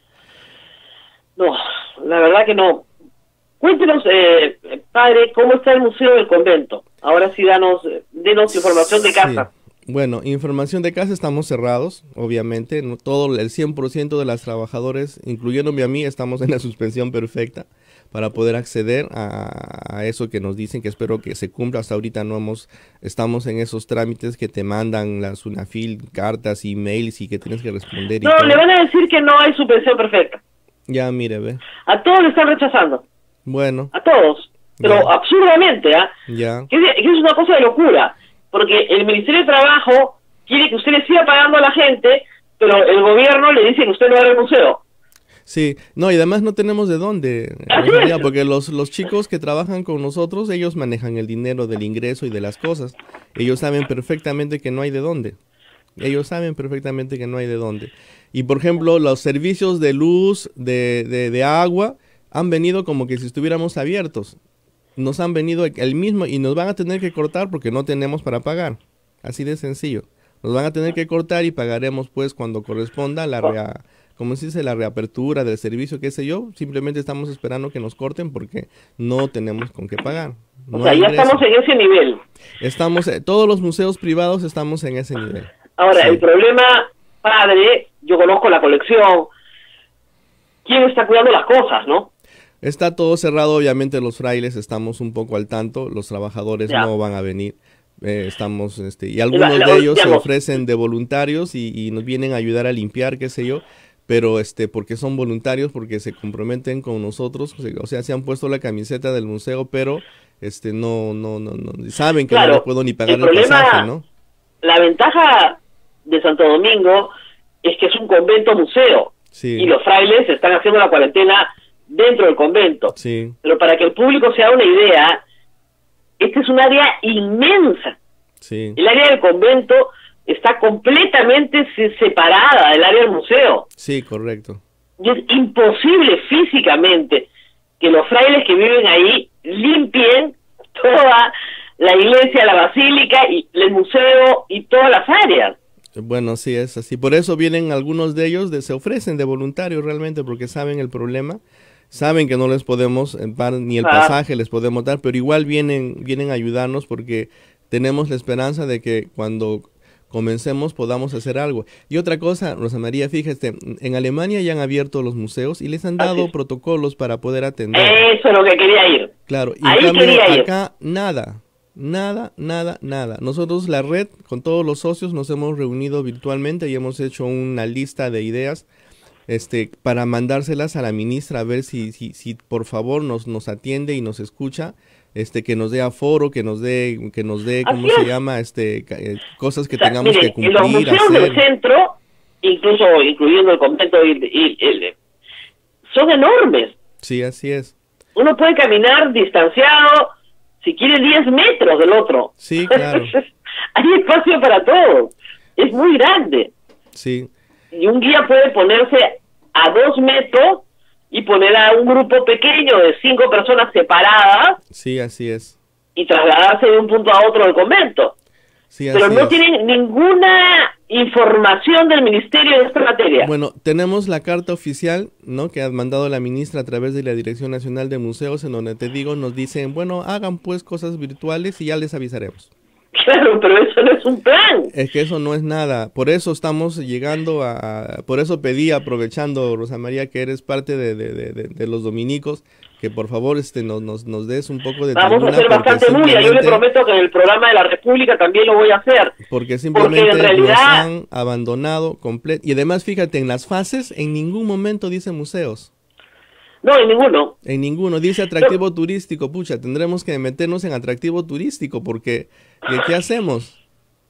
No, la verdad que no. Cuéntenos, eh, padre, ¿cómo está el Museo del Convento? Ahora sí, danos, denos información de casa. Sí. Bueno, información de casa, estamos cerrados, obviamente. No, todo el cien por ciento de las trabajadores, incluyéndome a mí, estamos en la suspensión perfecta para poder acceder a, a eso que nos dicen, que espero que se cumpla. Hasta ahorita no hemos, estamos en esos trámites que te mandan las UNAFIL, cartas, emails y que tienes que responder. Y no, todo. Le van a decir que no hay suspensión perfecta. Ya, mire, ve. A todos le están rechazando. Bueno. A todos. Pero ya. absurdamente, ¿ah? ¿eh? Ya. Que, que es una cosa de locura. Porque el Ministerio de Trabajo quiere que usted le siga pagando a la gente, pero el gobierno le dice que usted no va al museo. Sí, no, y además no tenemos de dónde, realidad, porque los, los chicos que trabajan con nosotros, ellos manejan el dinero del ingreso y de las cosas. Ellos saben perfectamente que no hay de dónde. Ellos saben perfectamente que no hay de dónde. Y por ejemplo, los servicios de luz, de, de, de agua, han venido como que si estuviéramos abiertos. Nos han venido el mismo y nos van a tener que cortar porque no tenemos para pagar. Así de sencillo. Nos van a tener que cortar y pagaremos pues cuando corresponda la rea, como se dice, la reapertura del servicio, qué sé yo, simplemente estamos esperando que nos corten porque no tenemos con qué pagar. No o sea, ya ingreso. Estamos en ese nivel. Estamos, eh, todos los museos privados estamos en ese nivel. Ahora, sí. El problema, padre, yo conozco la colección, ¿quién está cuidando las cosas, no? Está todo cerrado, obviamente los frailes estamos un poco al tanto, los trabajadores ya. no van a venir. Eh, estamos, este, y algunos la, la, de ellos digamos, se ofrecen de voluntarios y, y nos vienen a ayudar a limpiar, qué sé yo, pero este, porque son voluntarios, porque se comprometen con nosotros, o sea, se han puesto la camiseta del museo, pero este, no, no, no, no saben que claro, no les puedo ni pagar el, el problema, pasaje, ¿no? La ventaja de Santo Domingo es que es un convento museo, sí. y los frailes están haciendo la cuarentena dentro del convento, sí. pero para que el público se haga una idea, este es un área inmensa. Sí. El área del convento está completamente separada del área del museo. Sí, correcto. Y es imposible físicamente que los frailes que viven ahí limpien toda la iglesia, la basílica, y el museo y todas las áreas. Bueno, sí, es así. Por eso vienen algunos de ellos, de, se ofrecen de voluntarios realmente, porque saben el problema. Saben que no les podemos, ni el pasaje les podemos dar, pero igual vienen, vienen a ayudarnos porque tenemos la esperanza de que cuando comencemos podamos hacer algo. Y otra cosa, Rosa María, fíjate, en Alemania ya han abierto los museos y les han dado Así. protocolos para poder atender. Eso es lo que quería ir. Claro, y Ahí en cambio quería ir. acá nada, nada, nada, nada. Nosotros, la red, con todos los socios, nos hemos reunido virtualmente y hemos hecho una lista de ideas Este, para mandárselas a la ministra a ver si, si, si por favor nos, nos atiende y nos escucha, este, que nos dé aforo, que nos dé, que nos dé, ¿cómo Así se es. llama? Este, eh, cosas que o sea, tengamos mire, que cumplir, los museos hacer. del centro, incluso incluyendo el convento, y, y, y, son enormes. Sí, así es. Uno puede caminar distanciado, si quiere, diez metros del otro. Sí, claro. Hay espacio para todo. Es muy grande. Sí. Y un guía puede ponerse a dos metros y poner a un grupo pequeño de cinco personas separadas. Sí, así es. Y trasladarse de un punto a otro del convento. Sí, Pero así no es. tienen ninguna información del ministerio de esta materia. Bueno, tenemos la carta oficial, ¿no?, que ha mandado la ministra a través de la Dirección Nacional de Museos, en donde te digo, nos dicen, bueno, hagan pues cosas virtuales y ya les avisaremos. Claro, pero eso no es un plan. Es que eso no es nada. Por eso estamos llegando a... Por eso pedí, aprovechando, Rosa María, que eres parte de, de, de, de los dominicos, que por favor este nos, nos, nos des un poco de Vamos a hacer bastante bulla. Yo le prometo que en el programa de la República también lo voy a hacer. Porque simplemente porque en realidad... nos han abandonado completo. Y además, fíjate, en las fases, en ningún momento dice museos. No, en ninguno. En ninguno. Dice atractivo no. turístico. Pucha, tendremos que meternos en atractivo turístico porque ¿qué, qué hacemos?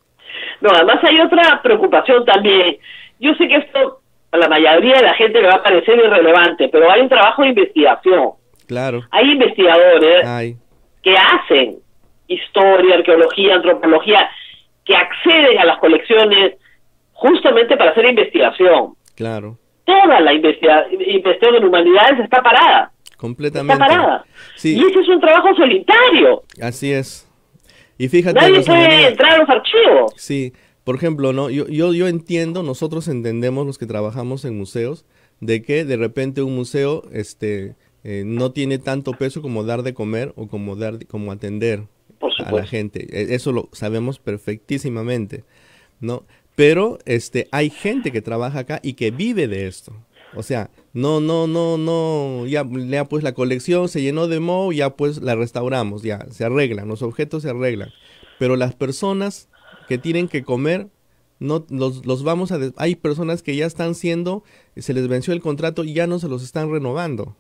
No, además hay otra preocupación también. Yo sé que esto a la mayoría de la gente le va a parecer irrelevante, pero hay un trabajo de investigación. Claro. Hay investigadores hay. que hacen historia, arqueología, antropología, que acceden a las colecciones justamente para hacer investigación. Claro. Toda la investiga investigación en humanidades está parada. Completamente. Está parada. Sí. Y ese es un trabajo solitario. Así es. Y fíjate, nadie puede María, entrar a los archivos. Sí, por ejemplo, no, yo, yo, yo entiendo, nosotros entendemos los que trabajamos en museos, de que de repente un museo, este, eh, no tiene tanto peso como dar de comer o como dar, como atender a la gente. Eso lo sabemos perfectísimamente, ¿no? Pero este, hay gente que trabaja acá y que vive de esto. O sea, no, no, no, no, ya, ya pues la colección se llenó de moho, ya pues la restauramos, ya, se arreglan, los objetos se arreglan. Pero las personas que tienen que comer, no los, los vamos a... Hay personas que ya están siendo, se les venció el contrato y ya no se los están renovando.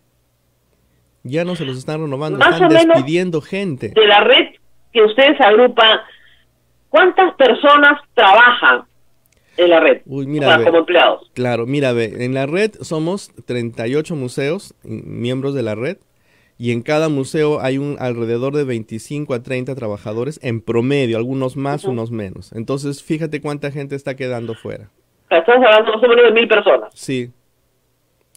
Ya no se los están renovando, Más están despidiendo gente. De la red que ustedes agrupan, ¿cuántas personas trabajan en la red? Uy, mira, o sea, ve, como empleados. Claro, mira, ve, en la red somos treinta y ocho museos, miembros de la red, y en cada museo hay un alrededor de veinticinco a treinta trabajadores en promedio, algunos más, uh-huh. unos menos. Entonces, fíjate cuánta gente está quedando fuera. Estamos hablando más o menos de mil personas. Sí,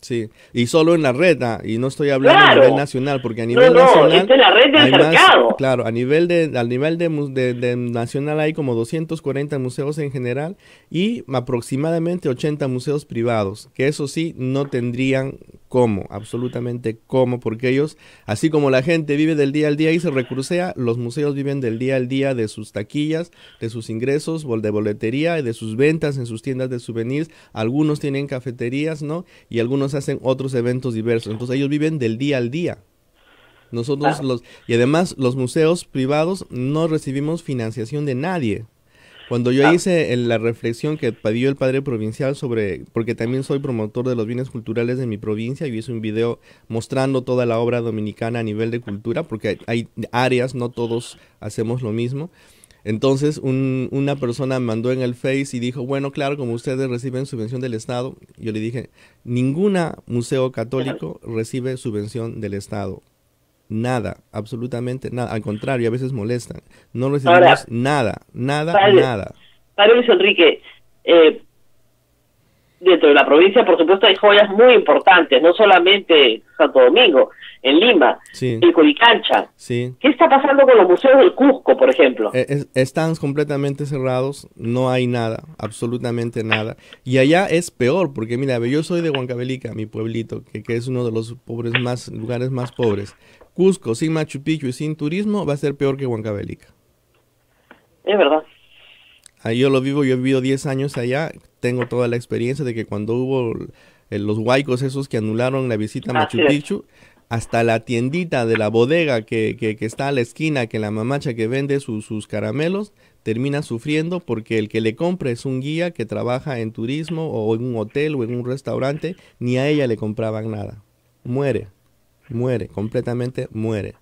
Sí, y solo en la red, ah, y no estoy hablando Claro. a nivel nacional, porque a nivel No, no, nacional esta es la red del hay más, cercado. claro, a nivel de, al nivel de, mu- de- de nacional hay como doscientos cuarenta museos en general y aproximadamente ochenta museos privados, que eso sí no tendrían cómo, absolutamente cómo, porque ellos, así como la gente vive del día al día y se recrucea, los museos viven del día al día de sus taquillas, de sus ingresos, bol- de boletería, y de sus ventas en sus tiendas de souvenirs. Algunos tienen cafeterías, ¿no? Y algunos hacen otros eventos diversos. Entonces ellos viven del día al día. Nosotros Claro. los, y además los museos privados no recibimos financiación de nadie. Cuando yo Claro. hice en la reflexión que pidió el padre provincial sobre, porque también soy promotor de los bienes culturales de mi provincia, y hice un video mostrando toda la obra dominicana a nivel de cultura, porque hay áreas, no todos hacemos lo mismo. Entonces un- una persona mandó en el Face y dijo, bueno, claro, como ustedes reciben subvención del Estado, yo le dije, ninguna museo católico recibe subvención del Estado. Nada, absolutamente nada. Al contrario, a veces molestan. No recibimos Ahora, nada, nada, padre, nada. Padre Luis Enrique, eh, dentro de la provincia, por supuesto, hay joyas muy importantes, no solamente Santo Domingo, en Lima, Sí, en Coricancha. sí. ¿Qué está pasando con los museos del Cusco, por ejemplo? Eh, es- están completamente cerrados, no hay nada, absolutamente nada. Y allá es peor, porque mira, ve, yo soy de Huancavelica, mi pueblito, que, que es uno de los pobres más, lugares más pobres. Cusco, sin Machu Picchu y sin turismo, va a ser peor que Huancavelica. Es verdad. Ahí yo lo vivo, yo he vivido diez años allá, tengo toda la experiencia de que cuando hubo eh, los huaicos esos que anularon la visita a Machu Así es. Picchu, hasta la tiendita de la bodega que, que, que está a la esquina, que la mamacha que vende su- sus caramelos, termina sufriendo porque el que le compra es un guía que trabaja en turismo o en un hotel o en un restaurante, ni a ella le compraban nada. Muere, muere, completamente muere.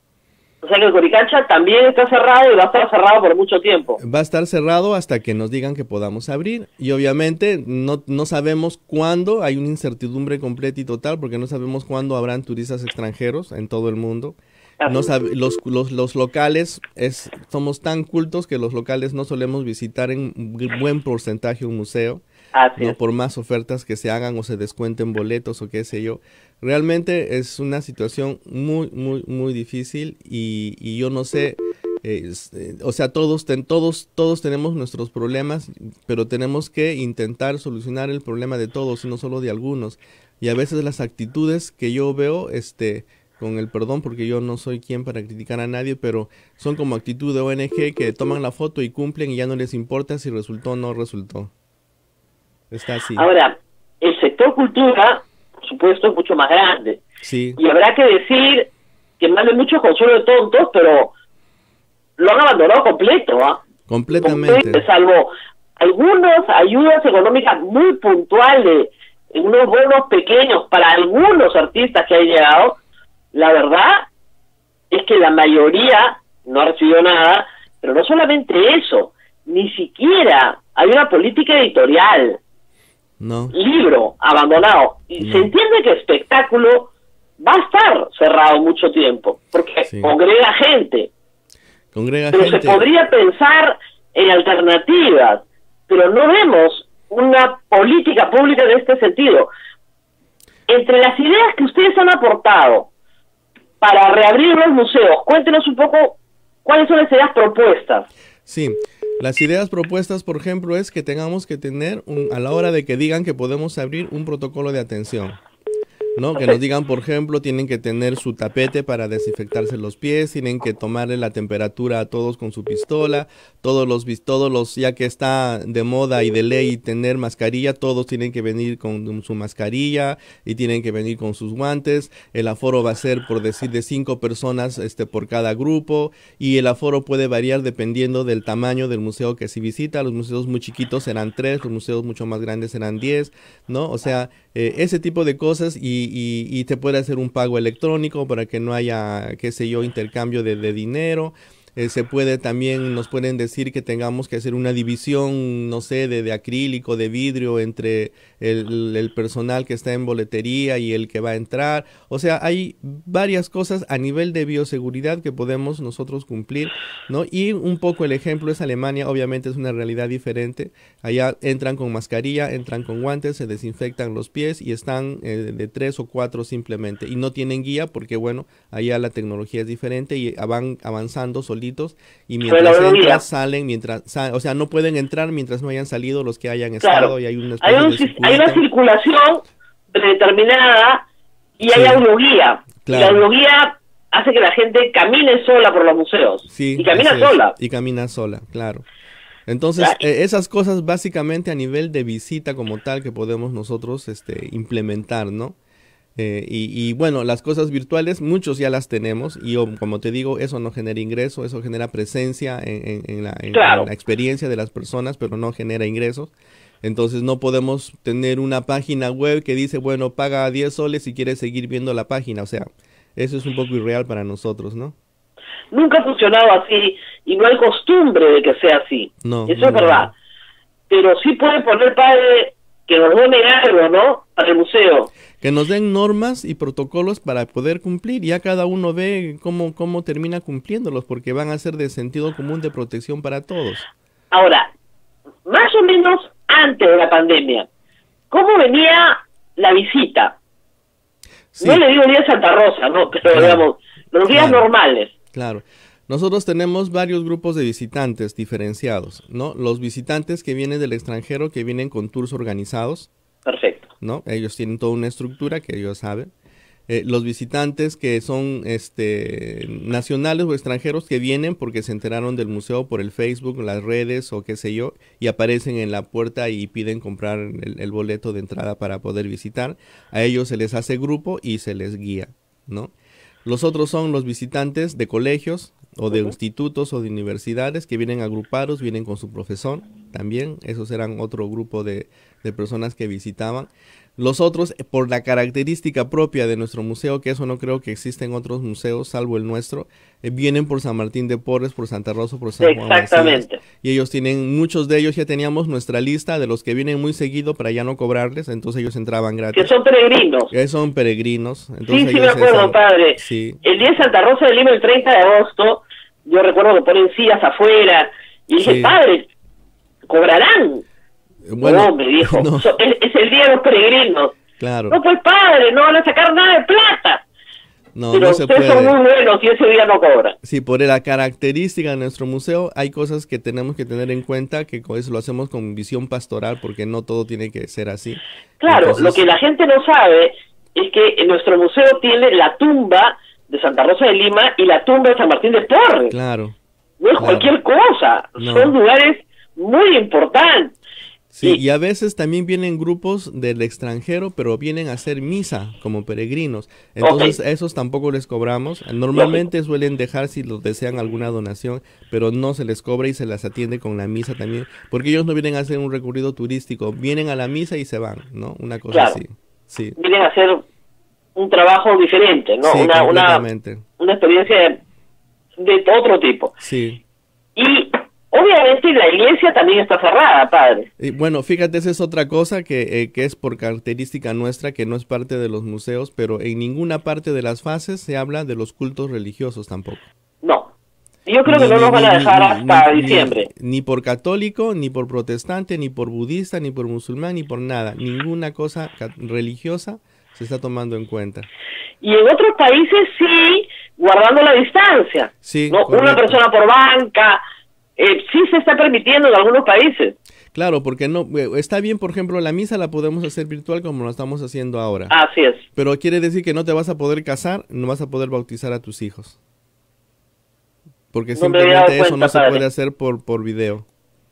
O sea que el Coricancha también está cerrado y va a estar cerrado por mucho tiempo. Va a estar cerrado hasta que nos digan que podamos abrir. Y obviamente no, no sabemos cuándo, hay una incertidumbre completa y total, porque no sabemos cuándo habrán turistas extranjeros en todo el mundo. No sabe- los, los, los locales, es, somos tan cultos que los locales no solemos visitar en buen porcentaje un museo. Así ¿no? es. Por más ofertas que se hagan o se descuenten boletos o qué sé yo. Realmente es una situación muy, muy, muy difícil y, y yo no sé, eh, es, eh, o sea, todos, ten- todos, todos tenemos nuestros problemas, pero tenemos que intentar solucionar el problema de todos y no solo de algunos. Y a veces las actitudes que yo veo, este, con el perdón, porque yo no soy quien para criticar a nadie, pero son como actitud de O N G que toman la foto y cumplen y ya no les importa si resultó o no resultó. Está así. Ahora, el sector cultura, por supuesto, es mucho más grande. Sí, Y habrá que decir que más de muchos consuelo de tontos, pero lo han abandonado completo, ¿ah? completamente. Completo, salvo algunas ayudas económicas muy puntuales, en unos bonos pequeños para algunos artistas que han llegado, la verdad es que la mayoría no ha recibido nada, pero no solamente eso, ni siquiera hay una política editorial. No. Libro abandonado. Y No. se entiende que espectáculo va a estar cerrado mucho tiempo, porque Sí. congrega gente, Congrega pero gente. se podría pensar en alternativas, pero no vemos una política pública en este sentido. Entre las ideas que ustedes han aportado para reabrir los museos, cuéntenos un poco cuáles son las ideas propuestas. Sí, las ideas propuestas, por ejemplo, es que tengamos que tener, un, a la hora de que digan que podemos abrir un protocolo de atención. ¿No? Que nos digan, por ejemplo, tienen que tener su tapete para desinfectarse los pies, tienen que tomarle la temperatura a todos con su pistola, todos los, vis- todos los, ya que está de moda y de ley tener mascarilla, todos tienen que venir con su mascarilla y tienen que venir con sus guantes. El aforo va a ser, por decir, de cinco personas este, por cada grupo, y el aforo puede variar dependiendo del tamaño del museo que se visita. Los museos muy chiquitos serán tres, los museos mucho más grandes serán diez, ¿no? O sea, eh, ese tipo de cosas, y, y, y te puede hacer un pago electrónico para que no haya, qué sé yo, intercambio de, de dinero. Eh, se puede también, nos pueden decir que tengamos que hacer una división, no sé, de, de acrílico, de vidrio entre el, el personal que está en boletería y el que va a entrar. O sea, hay varias cosas a nivel de bioseguridad que podemos nosotros cumplir, ¿no? Y un poco el ejemplo es Alemania, obviamente es una realidad diferente. Allá entran con mascarilla, entran con guantes, se desinfectan los pies y están eh, de tres o cuatro simplemente. Y no tienen guía porque, bueno, allá la tecnología es diferente y van avanzando solitos y mientras entran, salen, mientras sal, o sea, no pueden entrar mientras no hayan salido los que hayan claro. estado y hay una, hay, un, hay una circulación predeterminada y sí. hay audioguía. Claro. Y la audioguía hace que la gente camine sola por los museos. Sí, y camina sola. Y camina sola, claro. Entonces, eh, esas cosas básicamente a nivel de visita como tal que podemos nosotros este, implementar, ¿no? Eh, y, y bueno, las cosas virtuales, muchos ya las tenemos y oh, como te digo, eso no genera ingreso, eso genera presencia en, en, en, la, en, claro. en la experiencia de las personas, pero no genera ingresos. Entonces no podemos tener una página web que dice, bueno, paga diez soles si quieres seguir viendo la página. O sea, eso es un poco irreal para nosotros, ¿no? Nunca ha funcionado así y no hay costumbre de que sea así. No, eso no, es verdad. No. Pero sí puede poner, padre, que nos den algo, ¿no? Para el museo. Que nos den normas y protocolos para poder cumplir. Ya cada uno ve cómo, cómo termina cumpliéndolos, porque van a ser de sentido común de protección para todos. Ahora, más o menos antes de la pandemia, ¿cómo venía la visita? Sí. No le digo día Santa Rosa, no, pero claro. digamos, los días claro. normales. Claro. Nosotros tenemos varios grupos de visitantes diferenciados, ¿no? Los visitantes que vienen del extranjero, que vienen con tours organizados. Perfecto. ¿No? Ellos tienen toda una estructura que ellos saben. Eh, los visitantes que son este, nacionales o extranjeros que vienen porque se enteraron del museo por el Facebook, las redes o qué sé yo, y aparecen en la puerta y piden comprar el, el boleto de entrada para poder visitar. A ellos se les hace grupo y se les guía, ¿no? Los otros son los visitantes de colegios o de uh-huh. institutos o de universidades que vienen agrupados, vienen con su profesor también. Esos eran otro grupo de, de personas que visitaban. Los otros, por la característica propia de nuestro museo, que eso no creo que exista en otros museos, salvo el nuestro, eh, vienen por San Martín de Porres, por Santa Rosa, por San Juan. Exactamente. Macías, y ellos tienen, muchos de ellos ya teníamos nuestra lista de los que vienen muy seguido para ya no cobrarles, entonces ellos entraban gratis. Que son peregrinos. Que son peregrinos. Entonces sí, sí me acuerdo, están, padre. Sí. El día de Santa Rosa de Lima, el treinta de agosto, yo recuerdo que ponen sillas afuera, y dije, sí. padre, ¿cobrarán? Bueno, no, me dijo, no. es, es el día de los peregrinos. Claro. No, pues padre, no van a sacar nada de plata. No, pero no se ustedes puede. son muy buenos y ese día no cobran. Sí, por la característica de nuestro museo hay cosas que tenemos que tener en cuenta, que con eso lo hacemos con visión pastoral, porque no todo tiene que ser así. Claro, Entonces, lo que la gente no sabe es que en nuestro museo tiene la tumba de Santa Rosa de Lima y la tumba de San Martín de Porres. Claro. No es claro. cualquier cosa, no. son lugares muy importantes. Sí, y a veces también vienen grupos del extranjero, pero vienen a hacer misa como peregrinos. Entonces, okay. esos tampoco les cobramos. Normalmente okay. suelen dejar si los desean alguna donación, pero no se les cobra y se las atiende con la misa también, porque ellos no vienen a hacer un recorrido turístico, vienen a la misa y se van, ¿no? Una cosa claro. así. Sí. Vienen a hacer un trabajo diferente, ¿no? Sí, una, una, una experiencia de, de otro tipo. Sí. Y obviamente la iglesia también está cerrada, padre. Y bueno, fíjate, esa es otra cosa que, eh, que es por característica nuestra, que no es parte de los museos, pero en ninguna parte de las fases se habla de los cultos religiosos tampoco. No, yo creo ni, que no nos van a dejar ni, hasta ni, diciembre. Ni, ni por católico, ni por protestante, ni por budista, ni por musulmán, ni por nada. Ninguna cosa religiosa se está tomando en cuenta. Y en otros países sí, guardando la distancia. Sí, ¿no? Una persona por banca... Eh, sí se está permitiendo en algunos países. Claro, porque no está bien, por ejemplo, la misa la podemos hacer virtual como lo estamos haciendo ahora. Así es. Pero quiere decir que no te vas a poder casar, no vas a poder bautizar a tus hijos. Porque no simplemente eso cuenta, no se padre. puede hacer por, por video.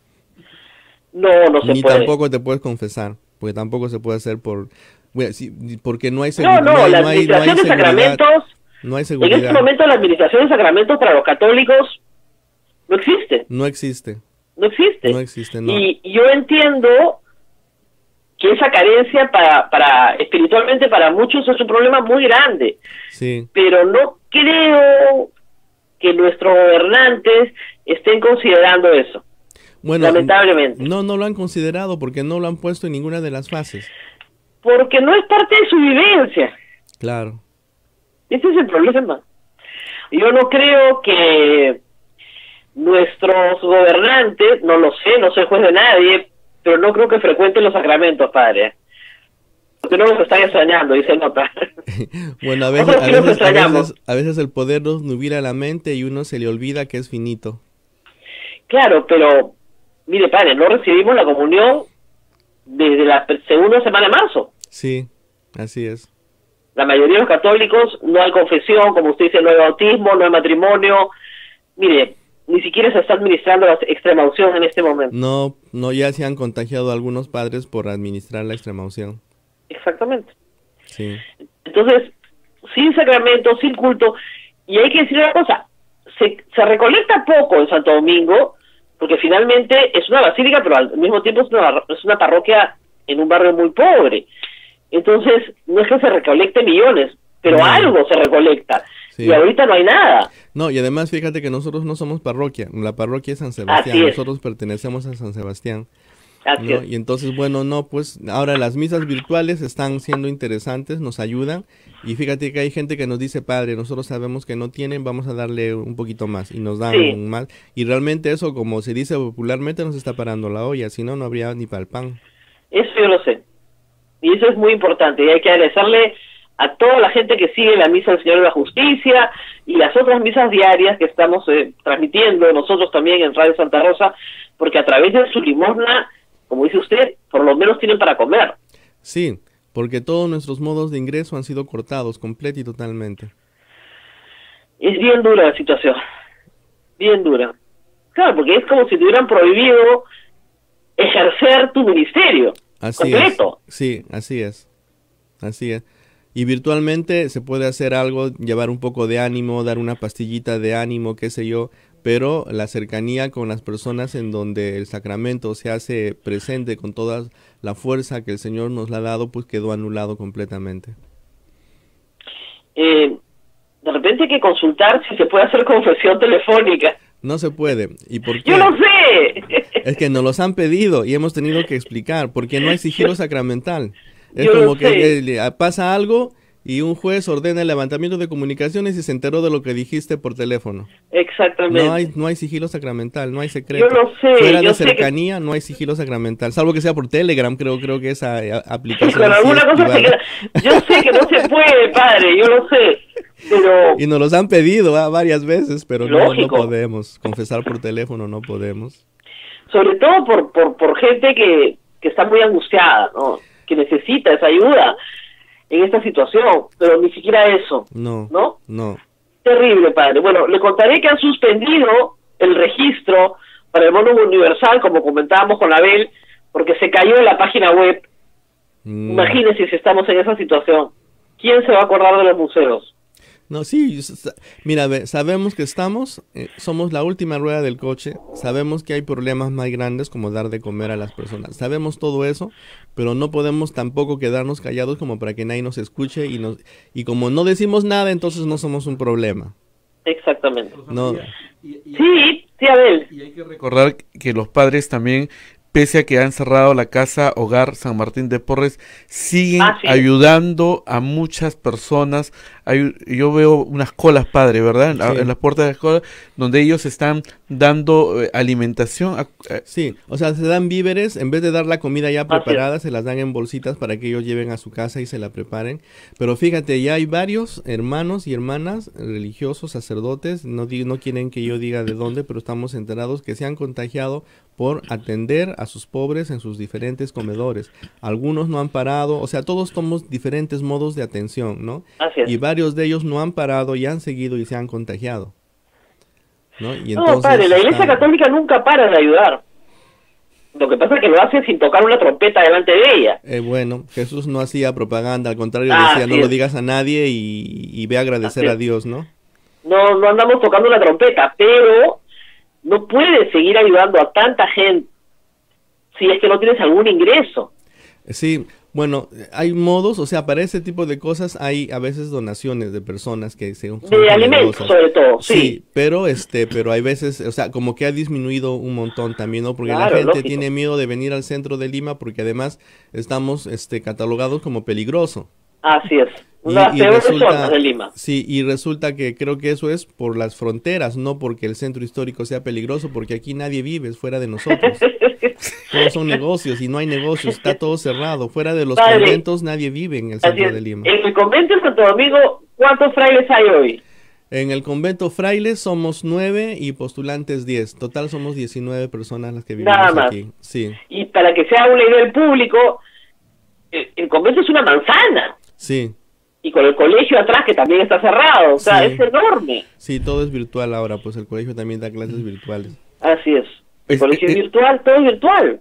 No, no se Ni puede. Ni tampoco te puedes confesar, porque tampoco se puede hacer por... Bueno, sí, porque no hay seguridad. No, no, no la hay, administración no hay de sacramentos... No hay seguridad. En este momento la administración de sacramentos para los católicos no existe. No existe. No existe. No existe, no. Y yo entiendo que esa carencia para, para espiritualmente para muchos es un problema muy grande. Sí. Pero no creo que nuestros gobernantes estén considerando eso. Bueno, lamentablemente. No, no lo han considerado porque no lo han puesto en ninguna de las fases. Porque no es parte de su vivencia. Claro. Ese es el problema. Yo no creo que nuestros gobernantes, no lo sé, no soy juez de nadie, pero no creo que frecuenten los sacramentos, padre. Porque no nos están extrañando, y se nota. Bueno, a veces, a, veces, a, veces, a veces el poder nos nubila la mente y uno se le olvida que es finito. Claro, pero, mire, padre, no recibimos la comunión desde la segunda semana de marzo. Sí, así es. La mayoría de los católicos no hay confesión, como usted dice, no hay bautismo, no hay matrimonio. Mire, ni siquiera se está administrando la extrema unción en este momento. No, no, ya se han contagiado algunos padres por administrar la extrema unción. Exactamente. Sí. Entonces, sin sacramento, sin culto, y hay que decir una cosa, se, se recolecta poco en Santo Domingo, porque finalmente es una basílica, pero al mismo tiempo es una, es una parroquia en un barrio muy pobre. Entonces, no es que se recolecte millones, pero no. algo se recolecta. Sí. Y ahorita no hay nada. No, y además fíjate que nosotros no somos parroquia, la parroquia es San Sebastián, nosotros pertenecemos a San Sebastián. Así ¿no? es. Y entonces, bueno, no, pues ahora las misas virtuales están siendo interesantes, nos ayudan. Y fíjate que hay gente que nos dice, padre, nosotros sabemos que no tienen, vamos a darle un poquito más. Y nos dan sí. más. Y realmente eso, como se dice popularmente, nos está parando la olla. Si no, no habría ni para el pan. Eso yo lo sé. Y eso es muy importante. Y hay que agradecerle a toda la gente que sigue la Misa del Señor de la Justicia y las otras misas diarias que estamos eh, transmitiendo nosotros también en Radio Santa Rosa, porque a través de su limosna, como dice usted, por lo menos tienen para comer. Sí, porque todos nuestros modos de ingreso han sido cortados completo y totalmente. Es bien dura la situación, bien dura. Claro, porque es como si te hubieran prohibido ejercer tu ministerio así completo. Es. Sí, así es, así es. Y virtualmente se puede hacer algo, llevar un poco de ánimo, dar una pastillita de ánimo, qué sé yo, pero la cercanía con las personas en donde el sacramento se hace presente con toda la fuerza que el Señor nos la ha dado, pues quedó anulado completamente. Eh, de repente hay que consultar si se puede hacer confesión telefónica. No se puede. ¿Y por qué? ¡Yo lo sé! Es que nos los han pedido y hemos tenido que explicar, porque no hay sigilo sacramental. Es Yo como que eh, pasa algo y un juez ordena el levantamiento de comunicaciones y se enteró de lo que dijiste por teléfono. Exactamente. No hay, no hay sigilo sacramental, no hay secreto. Yo lo sé. Fuera yo de sé cercanía que... no hay sigilo sacramental, salvo que sea por Telegram, creo creo que esa eh, aplicación. Con alguna cosa se queda... Yo sé que no se puede, padre, yo lo sé. Pero... Y nos los han pedido ¿eh? varias veces, pero no, no podemos. Confesar por teléfono no podemos. Sobre todo por, por, por gente que, que está muy angustiada, ¿no? Que necesita esa ayuda en esta situación, pero ni siquiera eso. No, ¿no? No. Terrible, padre. Bueno, le contaré que han suspendido el registro para el bono universal, como comentábamos con Abel, porque se cayó la página web. Mm. Imagínense si estamos en esa situación. ¿Quién se va a acordar de los museos? No, sí, mira, sabemos que estamos, eh, somos la última rueda del coche, sabemos que hay problemas más grandes como dar de comer a las personas, sabemos todo eso, pero no podemos tampoco quedarnos callados como para que nadie nos escuche y nos y como no decimos nada, entonces no somos un problema. Exactamente. No. Sí, sí, Abel. Y hay que recordar que los padres también, pese a que han cerrado la casa Hogar San Martín de Porres, siguen ah, sí. ayudando a muchas personas. Hay, yo veo unas colas, padre, ¿verdad? En, sí. en las puertas de las colas, donde ellos están dando eh, alimentación. A, eh. Sí, o sea, se dan víveres, en vez de dar la comida ya preparada, ah, sí. se las dan en bolsitas para que ellos lleven a su casa y se la preparen. Pero fíjate, ya hay varios hermanos y hermanas religiosos, sacerdotes, no, no quieren que yo diga de dónde, pero estamos enterados que se han contagiado por atender a sus pobres en sus diferentes comedores. Algunos no han parado, o sea, todos tomamos diferentes modos de atención, ¿no? Así es. Y varios de ellos no han parado y han seguido y se han contagiado. No, y no padre, la Iglesia está... Católica nunca para de ayudar. Lo que pasa es que lo hace sin tocar una trompeta delante de ella. Eh, bueno, Jesús no hacía propaganda, al contrario ah, decía, no es. lo digas a nadie y, y ve a agradecer así a Dios, ¿no? No, no andamos tocando una trompeta, pero no puedes seguir ayudando a tanta gente si es que no tienes algún ingreso. Sí, Bueno, hay modos, o sea, para ese tipo de cosas hay a veces donaciones de personas que se son de alimentos, sobre todo, sí. Sí, pero este, pero hay veces, o sea, como que ha disminuido un montón también, ¿no? Porque claro, la gente lógico. tiene miedo de venir al centro de Lima porque además estamos este catalogados como peligroso. Así es. Una y, y resulta, de Lima. Sí, y resulta que creo que eso es por las fronteras, no porque el centro histórico sea peligroso, porque aquí nadie vive, es fuera de nosotros. Todos son negocios y no hay negocios, está todo cerrado. Fuera de los Padre, conventos nadie vive en el centro es, de Lima. En el convento de Santo Domingo, ¿cuántos frailes hay hoy? En el convento frailes somos nueve y postulantes diez. Total somos diecinueve personas las que vivimos Nada más. aquí. Sí. Y para que sea una idea del público, el, el convento es una manzana. Sí. Y con el colegio atrás que también está cerrado, o sea, sí. es enorme. Sí, todo es virtual ahora, pues el colegio también da clases virtuales. Así es. El es, colegio es, es virtual, todo es virtual.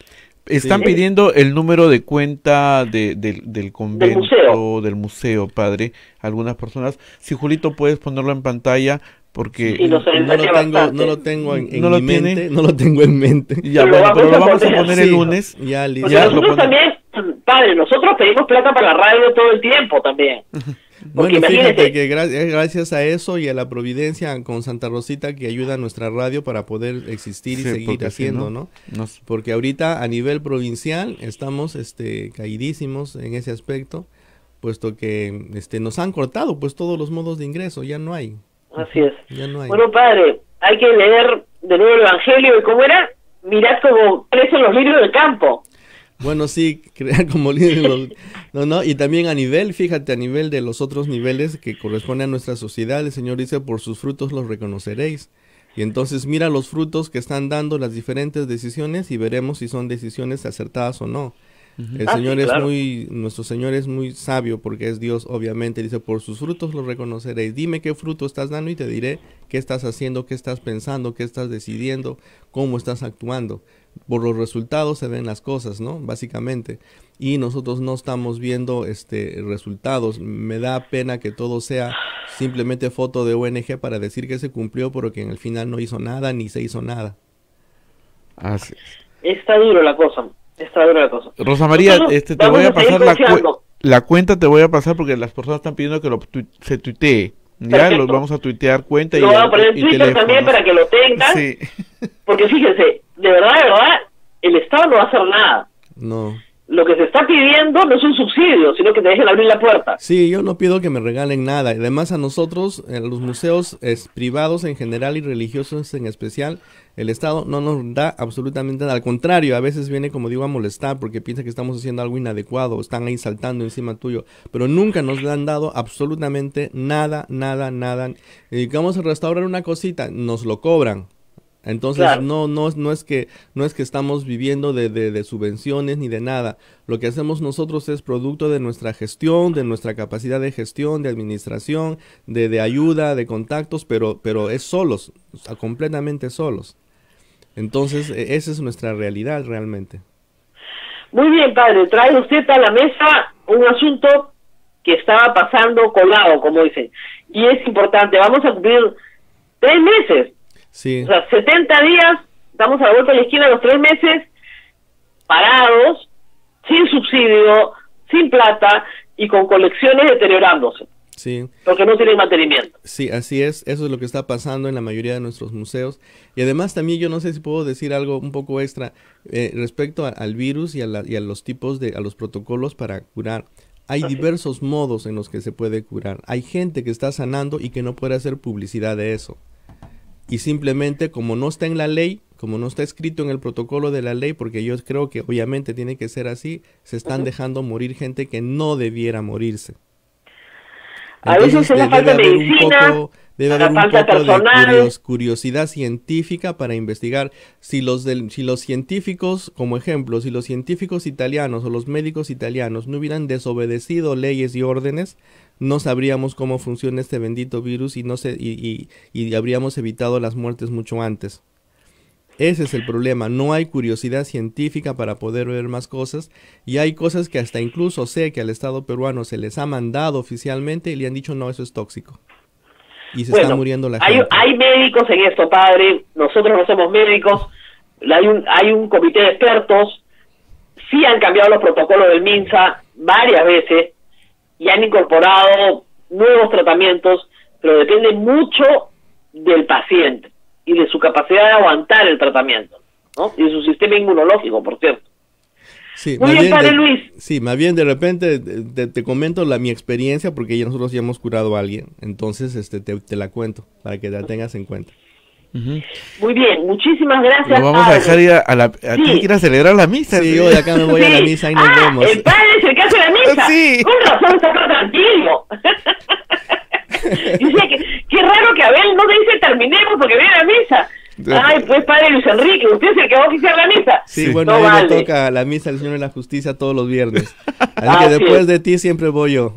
Están sí. pidiendo el número de cuenta de, de, del convento, del museo. del museo, padre, algunas personas. Si Julito puedes ponerlo en pantalla, porque sí, no, no, lo tengo, no lo tengo en, en ¿No mi lo mente, no lo tengo en mente. Ya, pero, bueno, lo, pero lo vamos a poner sí. el lunes. Ya, listo. Ya nosotros también, padre, nosotros pedimos plata para la radio todo el tiempo también. Bueno, fíjate que gra gracias a eso y a la providencia con Santa Rosita que ayuda a nuestra radio para poder existir y sí, seguir haciendo, si no, ¿no? no sé. Porque ahorita a nivel provincial estamos este caidísimos en ese aspecto, puesto que este nos han cortado pues todos los modos de ingreso, ya no hay. Así es. Ya no hay. Bueno, padre, hay que leer de nuevo el Evangelio y cómo era, mirad cómo crecen los lirios del campo. Bueno, sí, crear como líderes. No, no, y también a nivel, fíjate, a nivel de los otros niveles que corresponden a nuestra sociedad, el Señor dice, por sus frutos los reconoceréis. Y entonces mira los frutos que están dando las diferentes decisiones y veremos si son decisiones acertadas o no. Uh-huh. El ah, Señor sí, es claro. muy, nuestro Señor es muy sabio porque es Dios, obviamente, dice, por sus frutos los reconoceréis. Dime qué fruto estás dando y te diré qué estás haciendo, qué estás pensando, qué estás decidiendo, cómo estás actuando. Por los resultados se ven las cosas, ¿no? Básicamente. Y nosotros no estamos viendo este resultados. Me da pena que todo sea simplemente foto de O N G para decir que se cumplió, pero que en el final no hizo nada ni se hizo nada. Así es. Está duro la cosa. Está dura la cosa. Rosa María, Nosotros este, te voy a pasar la, cu la cuenta, te voy a pasar porque las personas están pidiendo que lo tu se tuitee. Ya los vamos a tuitear cuenta lo y, vamos a poner en Twitter teléfono. También para que lo tengan. Sí. Porque fíjense, de verdad, de verdad, el Estado no va a hacer nada. No. Lo que se está pidiendo no es un subsidio, sino que te dejen abrir la puerta. Sí, yo no pido que me regalen nada. Además a nosotros, en los museos es, privados en general y religiosos en especial, el Estado no nos da absolutamente nada. Al contrario, a veces viene, como digo, a molestar porque piensa que estamos haciendo algo inadecuado, están ahí saltando encima tuyo, pero nunca nos han dado absolutamente nada, nada, nada. Y vamos a restaurar una cosita, nos lo cobran. Entonces claro. no no no es que no es que estamos viviendo de, de, de subvenciones ni de nada. Lo que hacemos nosotros es producto de nuestra gestión, de nuestra capacidad de gestión, de administración, de, de ayuda, de contactos, pero pero es solos, o sea, completamente solos. Entonces esa es nuestra realidad realmente. Muy bien, padre, trae usted a la mesa un asunto que estaba pasando colado, como dicen, y es importante. Vamos a cumplir tres meses. Sí. O sea, setenta días, estamos a la vuelta de la esquina, los tres meses, parados, sin subsidio, sin plata y con colecciones deteriorándose. Sí. Porque no tienen mantenimiento. Sí, así es, eso es lo que está pasando en la mayoría de nuestros museos. Y además también yo no sé si puedo decir algo un poco extra eh, respecto a, al virus y a, la, y a los tipos de, a los protocolos para curar. Hay así. diversos modos en los que se puede curar. Hay gente que está sanando y que no puede hacer publicidad de eso. Y simplemente como no está en la ley, como no está escrito en el protocolo de la ley, porque yo creo que obviamente tiene que ser así, se están uh-huh. dejando morir gente que no debiera morirse. Entonces, a veces es la falta de medicina, poco, debe haber un poco de curios, curiosidad científica para investigar si los, del, si los científicos, como ejemplo, si los científicos italianos o los médicos italianos no hubieran desobedecido leyes y órdenes, no sabríamos cómo funciona este bendito virus y, no se, y, y, y habríamos evitado las muertes mucho antes. Ese es el problema, no hay curiosidad científica para poder ver más cosas y hay cosas que hasta incluso sé que al Estado peruano se les ha mandado oficialmente y le han dicho no, eso es tóxico. Y se bueno, está muriendo la hay, gente. Hay médicos en esto, padre, nosotros no somos médicos, hay un, hay un comité de expertos, sí han cambiado los protocolos del MINSA varias veces y han incorporado nuevos tratamientos, pero depende mucho del paciente y de su capacidad de aguantar el tratamiento, ¿no? Y de su sistema inmunológico, por cierto. Sí, Muy más bien, bien padre de, Luis. Sí, más bien de repente te, te comento la, mi experiencia, porque ya nosotros ya hemos curado a alguien, entonces este te, te la cuento para que la tengas en cuenta. Uh-huh. Muy bien, muchísimas gracias. Lo vamos padre. a dejar ir a, a la... A Sí. ti que ir a celebrar la misa. Sí, yo de acá me voy Sí. a la misa y nos ah, vemos. el padre es el que hace la misa. Sí. Con razón está más tranquilo. Dice que qué raro que Abel no te dice terminemos porque viene la misa. Ay, pues padre Luis Enrique, usted es el que va a oficiar la misa. Sí, Sí. bueno, No a mí vale. me toca la misa del Señor de la Justicia todos los viernes. Así Ah, que sí. después de ti siempre voy yo.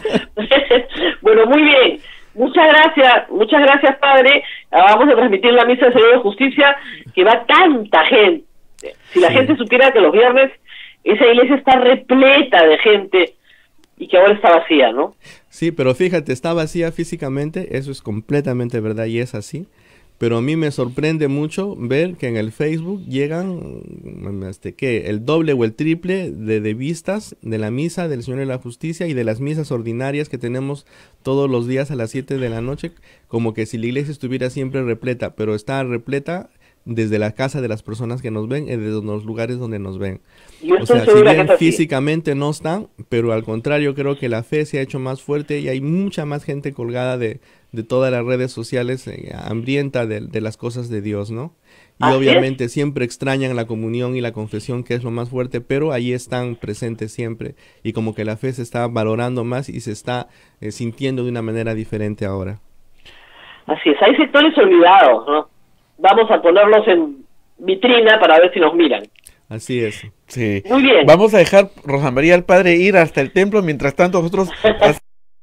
Bueno, muy bien. Muchas gracias, muchas gracias, padre. Ah, Vamos a transmitir la misa del Señor de Justicia, que va tanta gente. Si la Sí. gente supiera que los viernes esa iglesia está repleta de gente y que ahora está vacía, ¿no? Sí, pero fíjate, está vacía físicamente, eso es completamente verdad y es así. Pero a mí me sorprende mucho ver que en el Facebook llegan, mm, este, ¿qué? El doble o el triple de, de vistas de la misa del Señor de la Justicia y de las misas ordinarias que tenemos todos los días a las siete de la noche, como que si la iglesia estuviera siempre repleta, pero está repleta desde la casa de las personas que nos ven y desde los lugares donde nos ven. Yo O estoy sea, si segura que bien es así. físicamente no están, pero al contrario creo que la fe se ha hecho más fuerte y hay mucha más gente colgada de, de todas las redes sociales, eh, hambrienta de, de las cosas de Dios, ¿no? Y Así obviamente siempre extrañan la comunión y la confesión, que es lo más fuerte, pero ahí están presentes siempre y como que la fe se está valorando más y se está eh, sintiendo de una manera diferente ahora. Así es, hay sectores olvidados, ¿no? Vamos a ponerlos en vitrina para ver si nos miran. Así es. Sí. Muy bien. Vamos a dejar, Rosa María, al padre ir hasta el templo, mientras tanto nosotros hacemos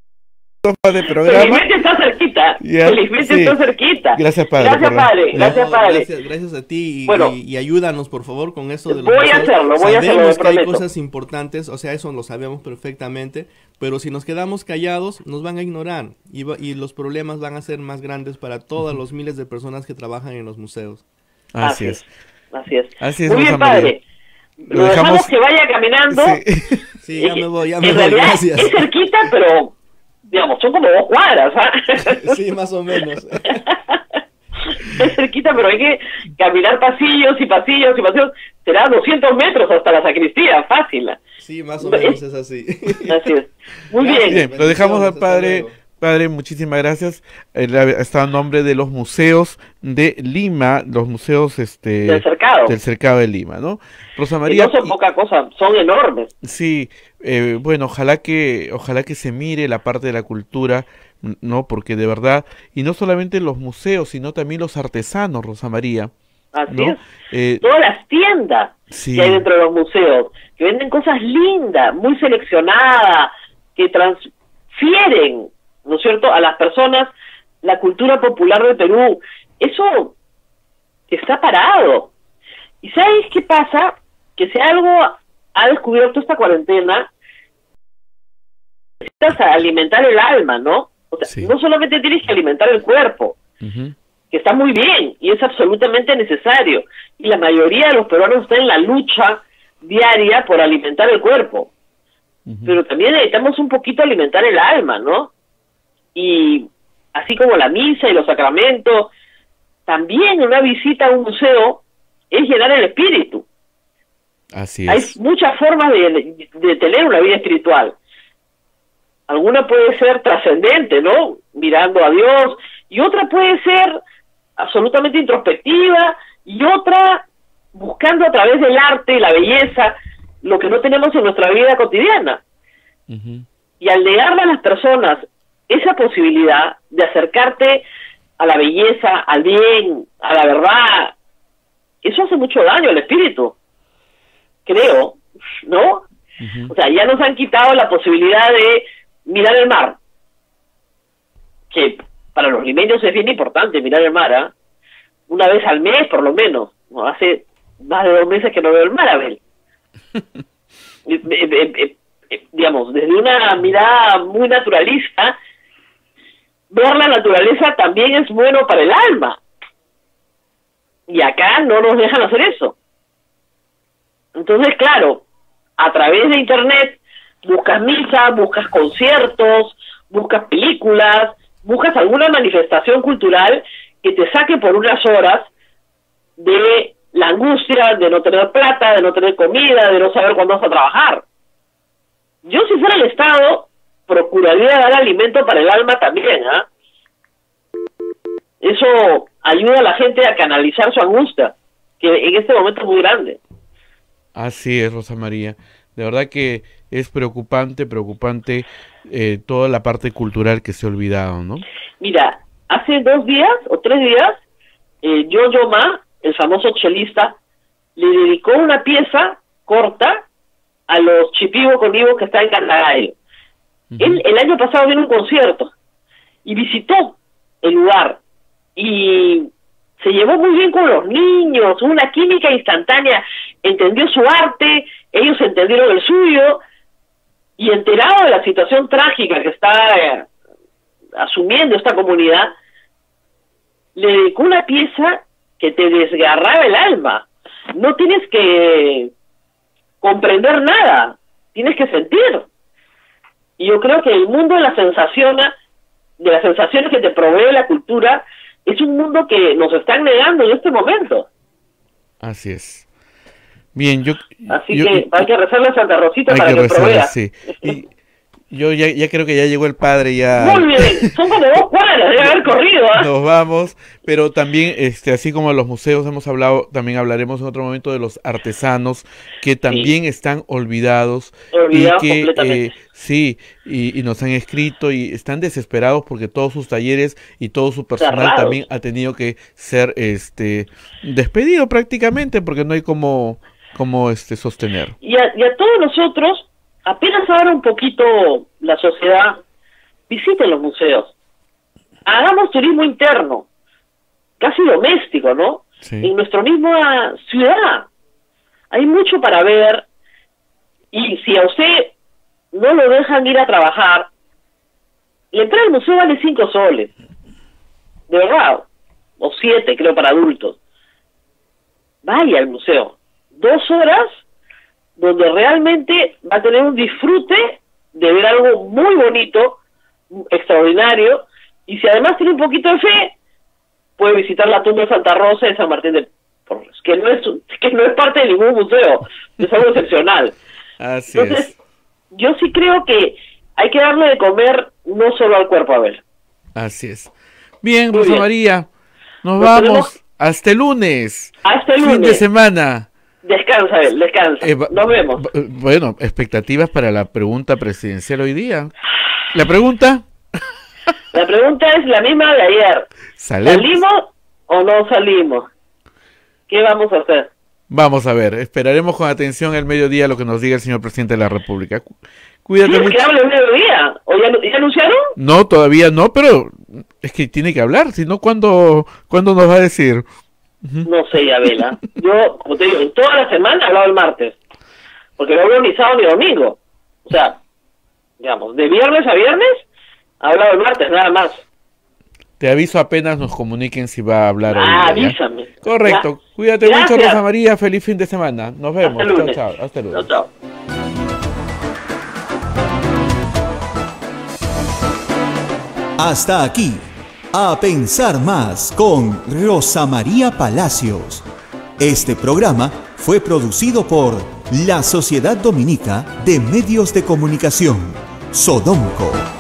de programa. Felizmente está cerquita. Ya, Felizmente sí. está cerquita. Gracias, padre. Gracias, perdón. padre. Ya. Gracias, No, padre. Gracias, gracias a ti y, Bueno. y, y ayúdanos por favor con eso de los Voy a museos. hacerlo, voy a hacerlo, Sabemos lo que hay prometo. cosas importantes, o sea, eso lo sabemos perfectamente, pero si nos quedamos callados nos van a ignorar y, va- y los problemas van a ser más grandes para todos los miles de personas que trabajan en los museos. Así es. Así es. Así es, Muy bien, Rosa María. padre. Lo Lo dejamos dejamos- que vaya caminando. Sí. Sí, ya Eh, me voy, ya me en voy, realidad gracias. es cerquita, pero, digamos, son como dos cuadras, ¿ah? Sí, más o menos. Es cerquita, pero hay que caminar pasillos y pasillos y pasillos. Será doscientos metros hasta la sacristía, fácil. Sí, más o menos es así. Así es. Muy Gracias. bien. Bien, lo dejamos al Bendiciones, hasta padre. luego. Padre, muchísimas gracias. Eh, la- Está en nombre de los museos de Lima, los museos este Del cercado. del cercado de Lima, ¿no? Rosa Y María, no son poca cosa, son enormes. sí, eh, bueno, ojalá que ojalá que se mire la parte de la cultura, ¿no? Porque de verdad, y no solamente los museos, sino también los artesanos, Rosa María, Así ¿no? es. Eh, Todas las tiendas sí. que hay dentro de los museos, que venden cosas lindas, muy seleccionadas, que transfieren, ¿no es cierto?, a las personas la cultura popular de Perú. Eso está parado. ¿Y sabes qué pasa? Que si algo ha descubierto esta cuarentena, necesitas alimentar el alma, ¿no? O sea, Sí. no solamente tienes que alimentar el cuerpo, ujú. que está muy bien y es absolutamente necesario. Y la mayoría de los peruanos están en la lucha diaria por alimentar el cuerpo. Ujú. Pero también necesitamos un poquito alimentar el alma, ¿no? Y así como la misa y los sacramentos, también una visita a un museo es llenar el espíritu. Así Hay es. muchas formas de, de tener una vida espiritual. Alguna puede ser trascendente, ¿no? Mirando a Dios, y otra puede ser absolutamente introspectiva, y otra buscando a través del arte, la belleza, lo que no tenemos en nuestra vida cotidiana. Ujú. Y al negarle a las personas esa posibilidad de acercarte a la belleza, al bien, a la verdad, eso hace mucho daño al espíritu, creo, ¿no? Ujú. O sea, ya nos han quitado la posibilidad de mirar el mar, que para los limeños es bien importante mirar el mar, ¿ah? Una vez al mes por lo menos. No, hace más de dos meses que no veo el mar, Abel. Eh, eh, eh, eh, eh, digamos, desde una mirada muy naturalista, ver la naturaleza también es bueno para el alma. Y acá no nos dejan hacer eso. Entonces, claro, a través de internet, buscas misa, buscas conciertos, buscas películas, buscas alguna manifestación cultural que te saque por unas horas de la angustia de no tener plata, de no tener comida, de no saber cuándo vas a trabajar. Yo, si fuera el Estado, procuraría dar alimento para el alma también, ¿ah? Eso ayuda a la gente a canalizar su angustia, que en este momento es muy grande. Así es, Rosa María. De verdad que es preocupante, preocupante eh, toda la parte cultural que se ha olvidado, ¿no? Mira, hace dos días o tres días, eh, Yo-Yo Ma, el famoso chelista, le dedicó una pieza corta a los chipibos conivos que está en Canagayo. Uh-huh. Él el año pasado vino a un concierto y visitó el lugar y se llevó muy bien con los niños, una química instantánea, entendió su arte, ellos entendieron el suyo, y enterado de la situación trágica que está eh, asumiendo esta comunidad, le dedicó una pieza que te desgarraba el alma. No tienes que comprender nada, tienes que sentir. Y yo creo que el mundo de la sensación, de las sensaciones que te provee la cultura, es un mundo que nos están negando en este momento. Así es. Bien, yo... Así yo, que hay que rezarle a Santa Rosita hay para que, que rezarle, provea. Sí. Y yo ya, ya creo que ya llegó el padre, ya... Muy bien, son como dos cuadras, debe haber corrido, ¿eh? Nos vamos, pero también, este, así como los museos hemos hablado, también hablaremos en otro momento de los artesanos que también sí. están olvidados. Olvidados y que, completamente. Eh, sí, y, y nos han escrito y están desesperados porque todos sus talleres y todo su personal Cerrados. También ha tenido que ser este despedido prácticamente porque no hay como, como este sostener. Y a, y a todos nosotros, apenas abra un poquito la sociedad, visiten los museos, hagamos turismo interno, casi doméstico, ¿no? Sí. En nuestra misma ciudad hay mucho para ver, y si a usted no lo dejan ir a trabajar, la entrada al museo vale cinco soles, de verdad, o siete creo para adultos. Vaya al museo, dos horas donde realmente va a tener un disfrute de ver algo muy bonito, extraordinario, y si además tiene un poquito de fe, puede visitar la tumba de Santa Rosa de San Martín de Porres, que no es que no es parte de ningún museo, es algo excepcional. Así Entonces, es. yo sí creo que hay que darle de comer no solo al cuerpo, a ver. Así es. Bien, Muy Rosa bien. María, nos, Nos vamos tenemos- hasta el lunes. Hasta el Fin de lunes. semana. Descansa, Abel, descansa. Eh, va- Nos vemos. va- Bueno, expectativas para la pregunta presidencial hoy día. La pregunta, La pregunta es la misma de ayer. ¿sale? ¿Salimos o no salimos? ¿Qué vamos a hacer? Vamos a ver, esperaremos con atención el mediodía lo que nos diga el señor presidente de la República. Cu- Cuídate ¿Quieres mucho. que hable el mediodía? ¿O ya, ya anunciaron? No, todavía no, pero es que tiene que hablar, si no, ¿cuándo, ¿cuándo nos va a decir? No sé, Abela. Yo, como te digo, en toda la semana he hablado el martes. Porque no hablo ni sábado ni domingo. O sea, digamos, de viernes a viernes, he hablado el martes, nada más. Te aviso apenas nos comuniquen si va a hablar hoy Ah, día, ¿ya? avísame. Correcto. Ya. Cuídate Gracias. mucho, Rosa María. Feliz fin de semana. Nos vemos. Hasta el Chao, lunes. chao. Hasta el lunes. Chao, chao. Hasta aquí, A Pensar Más con Rosa María Palacios. Este programa fue producido por la Sociedad Dominica de Medios de Comunicación, Sodomco.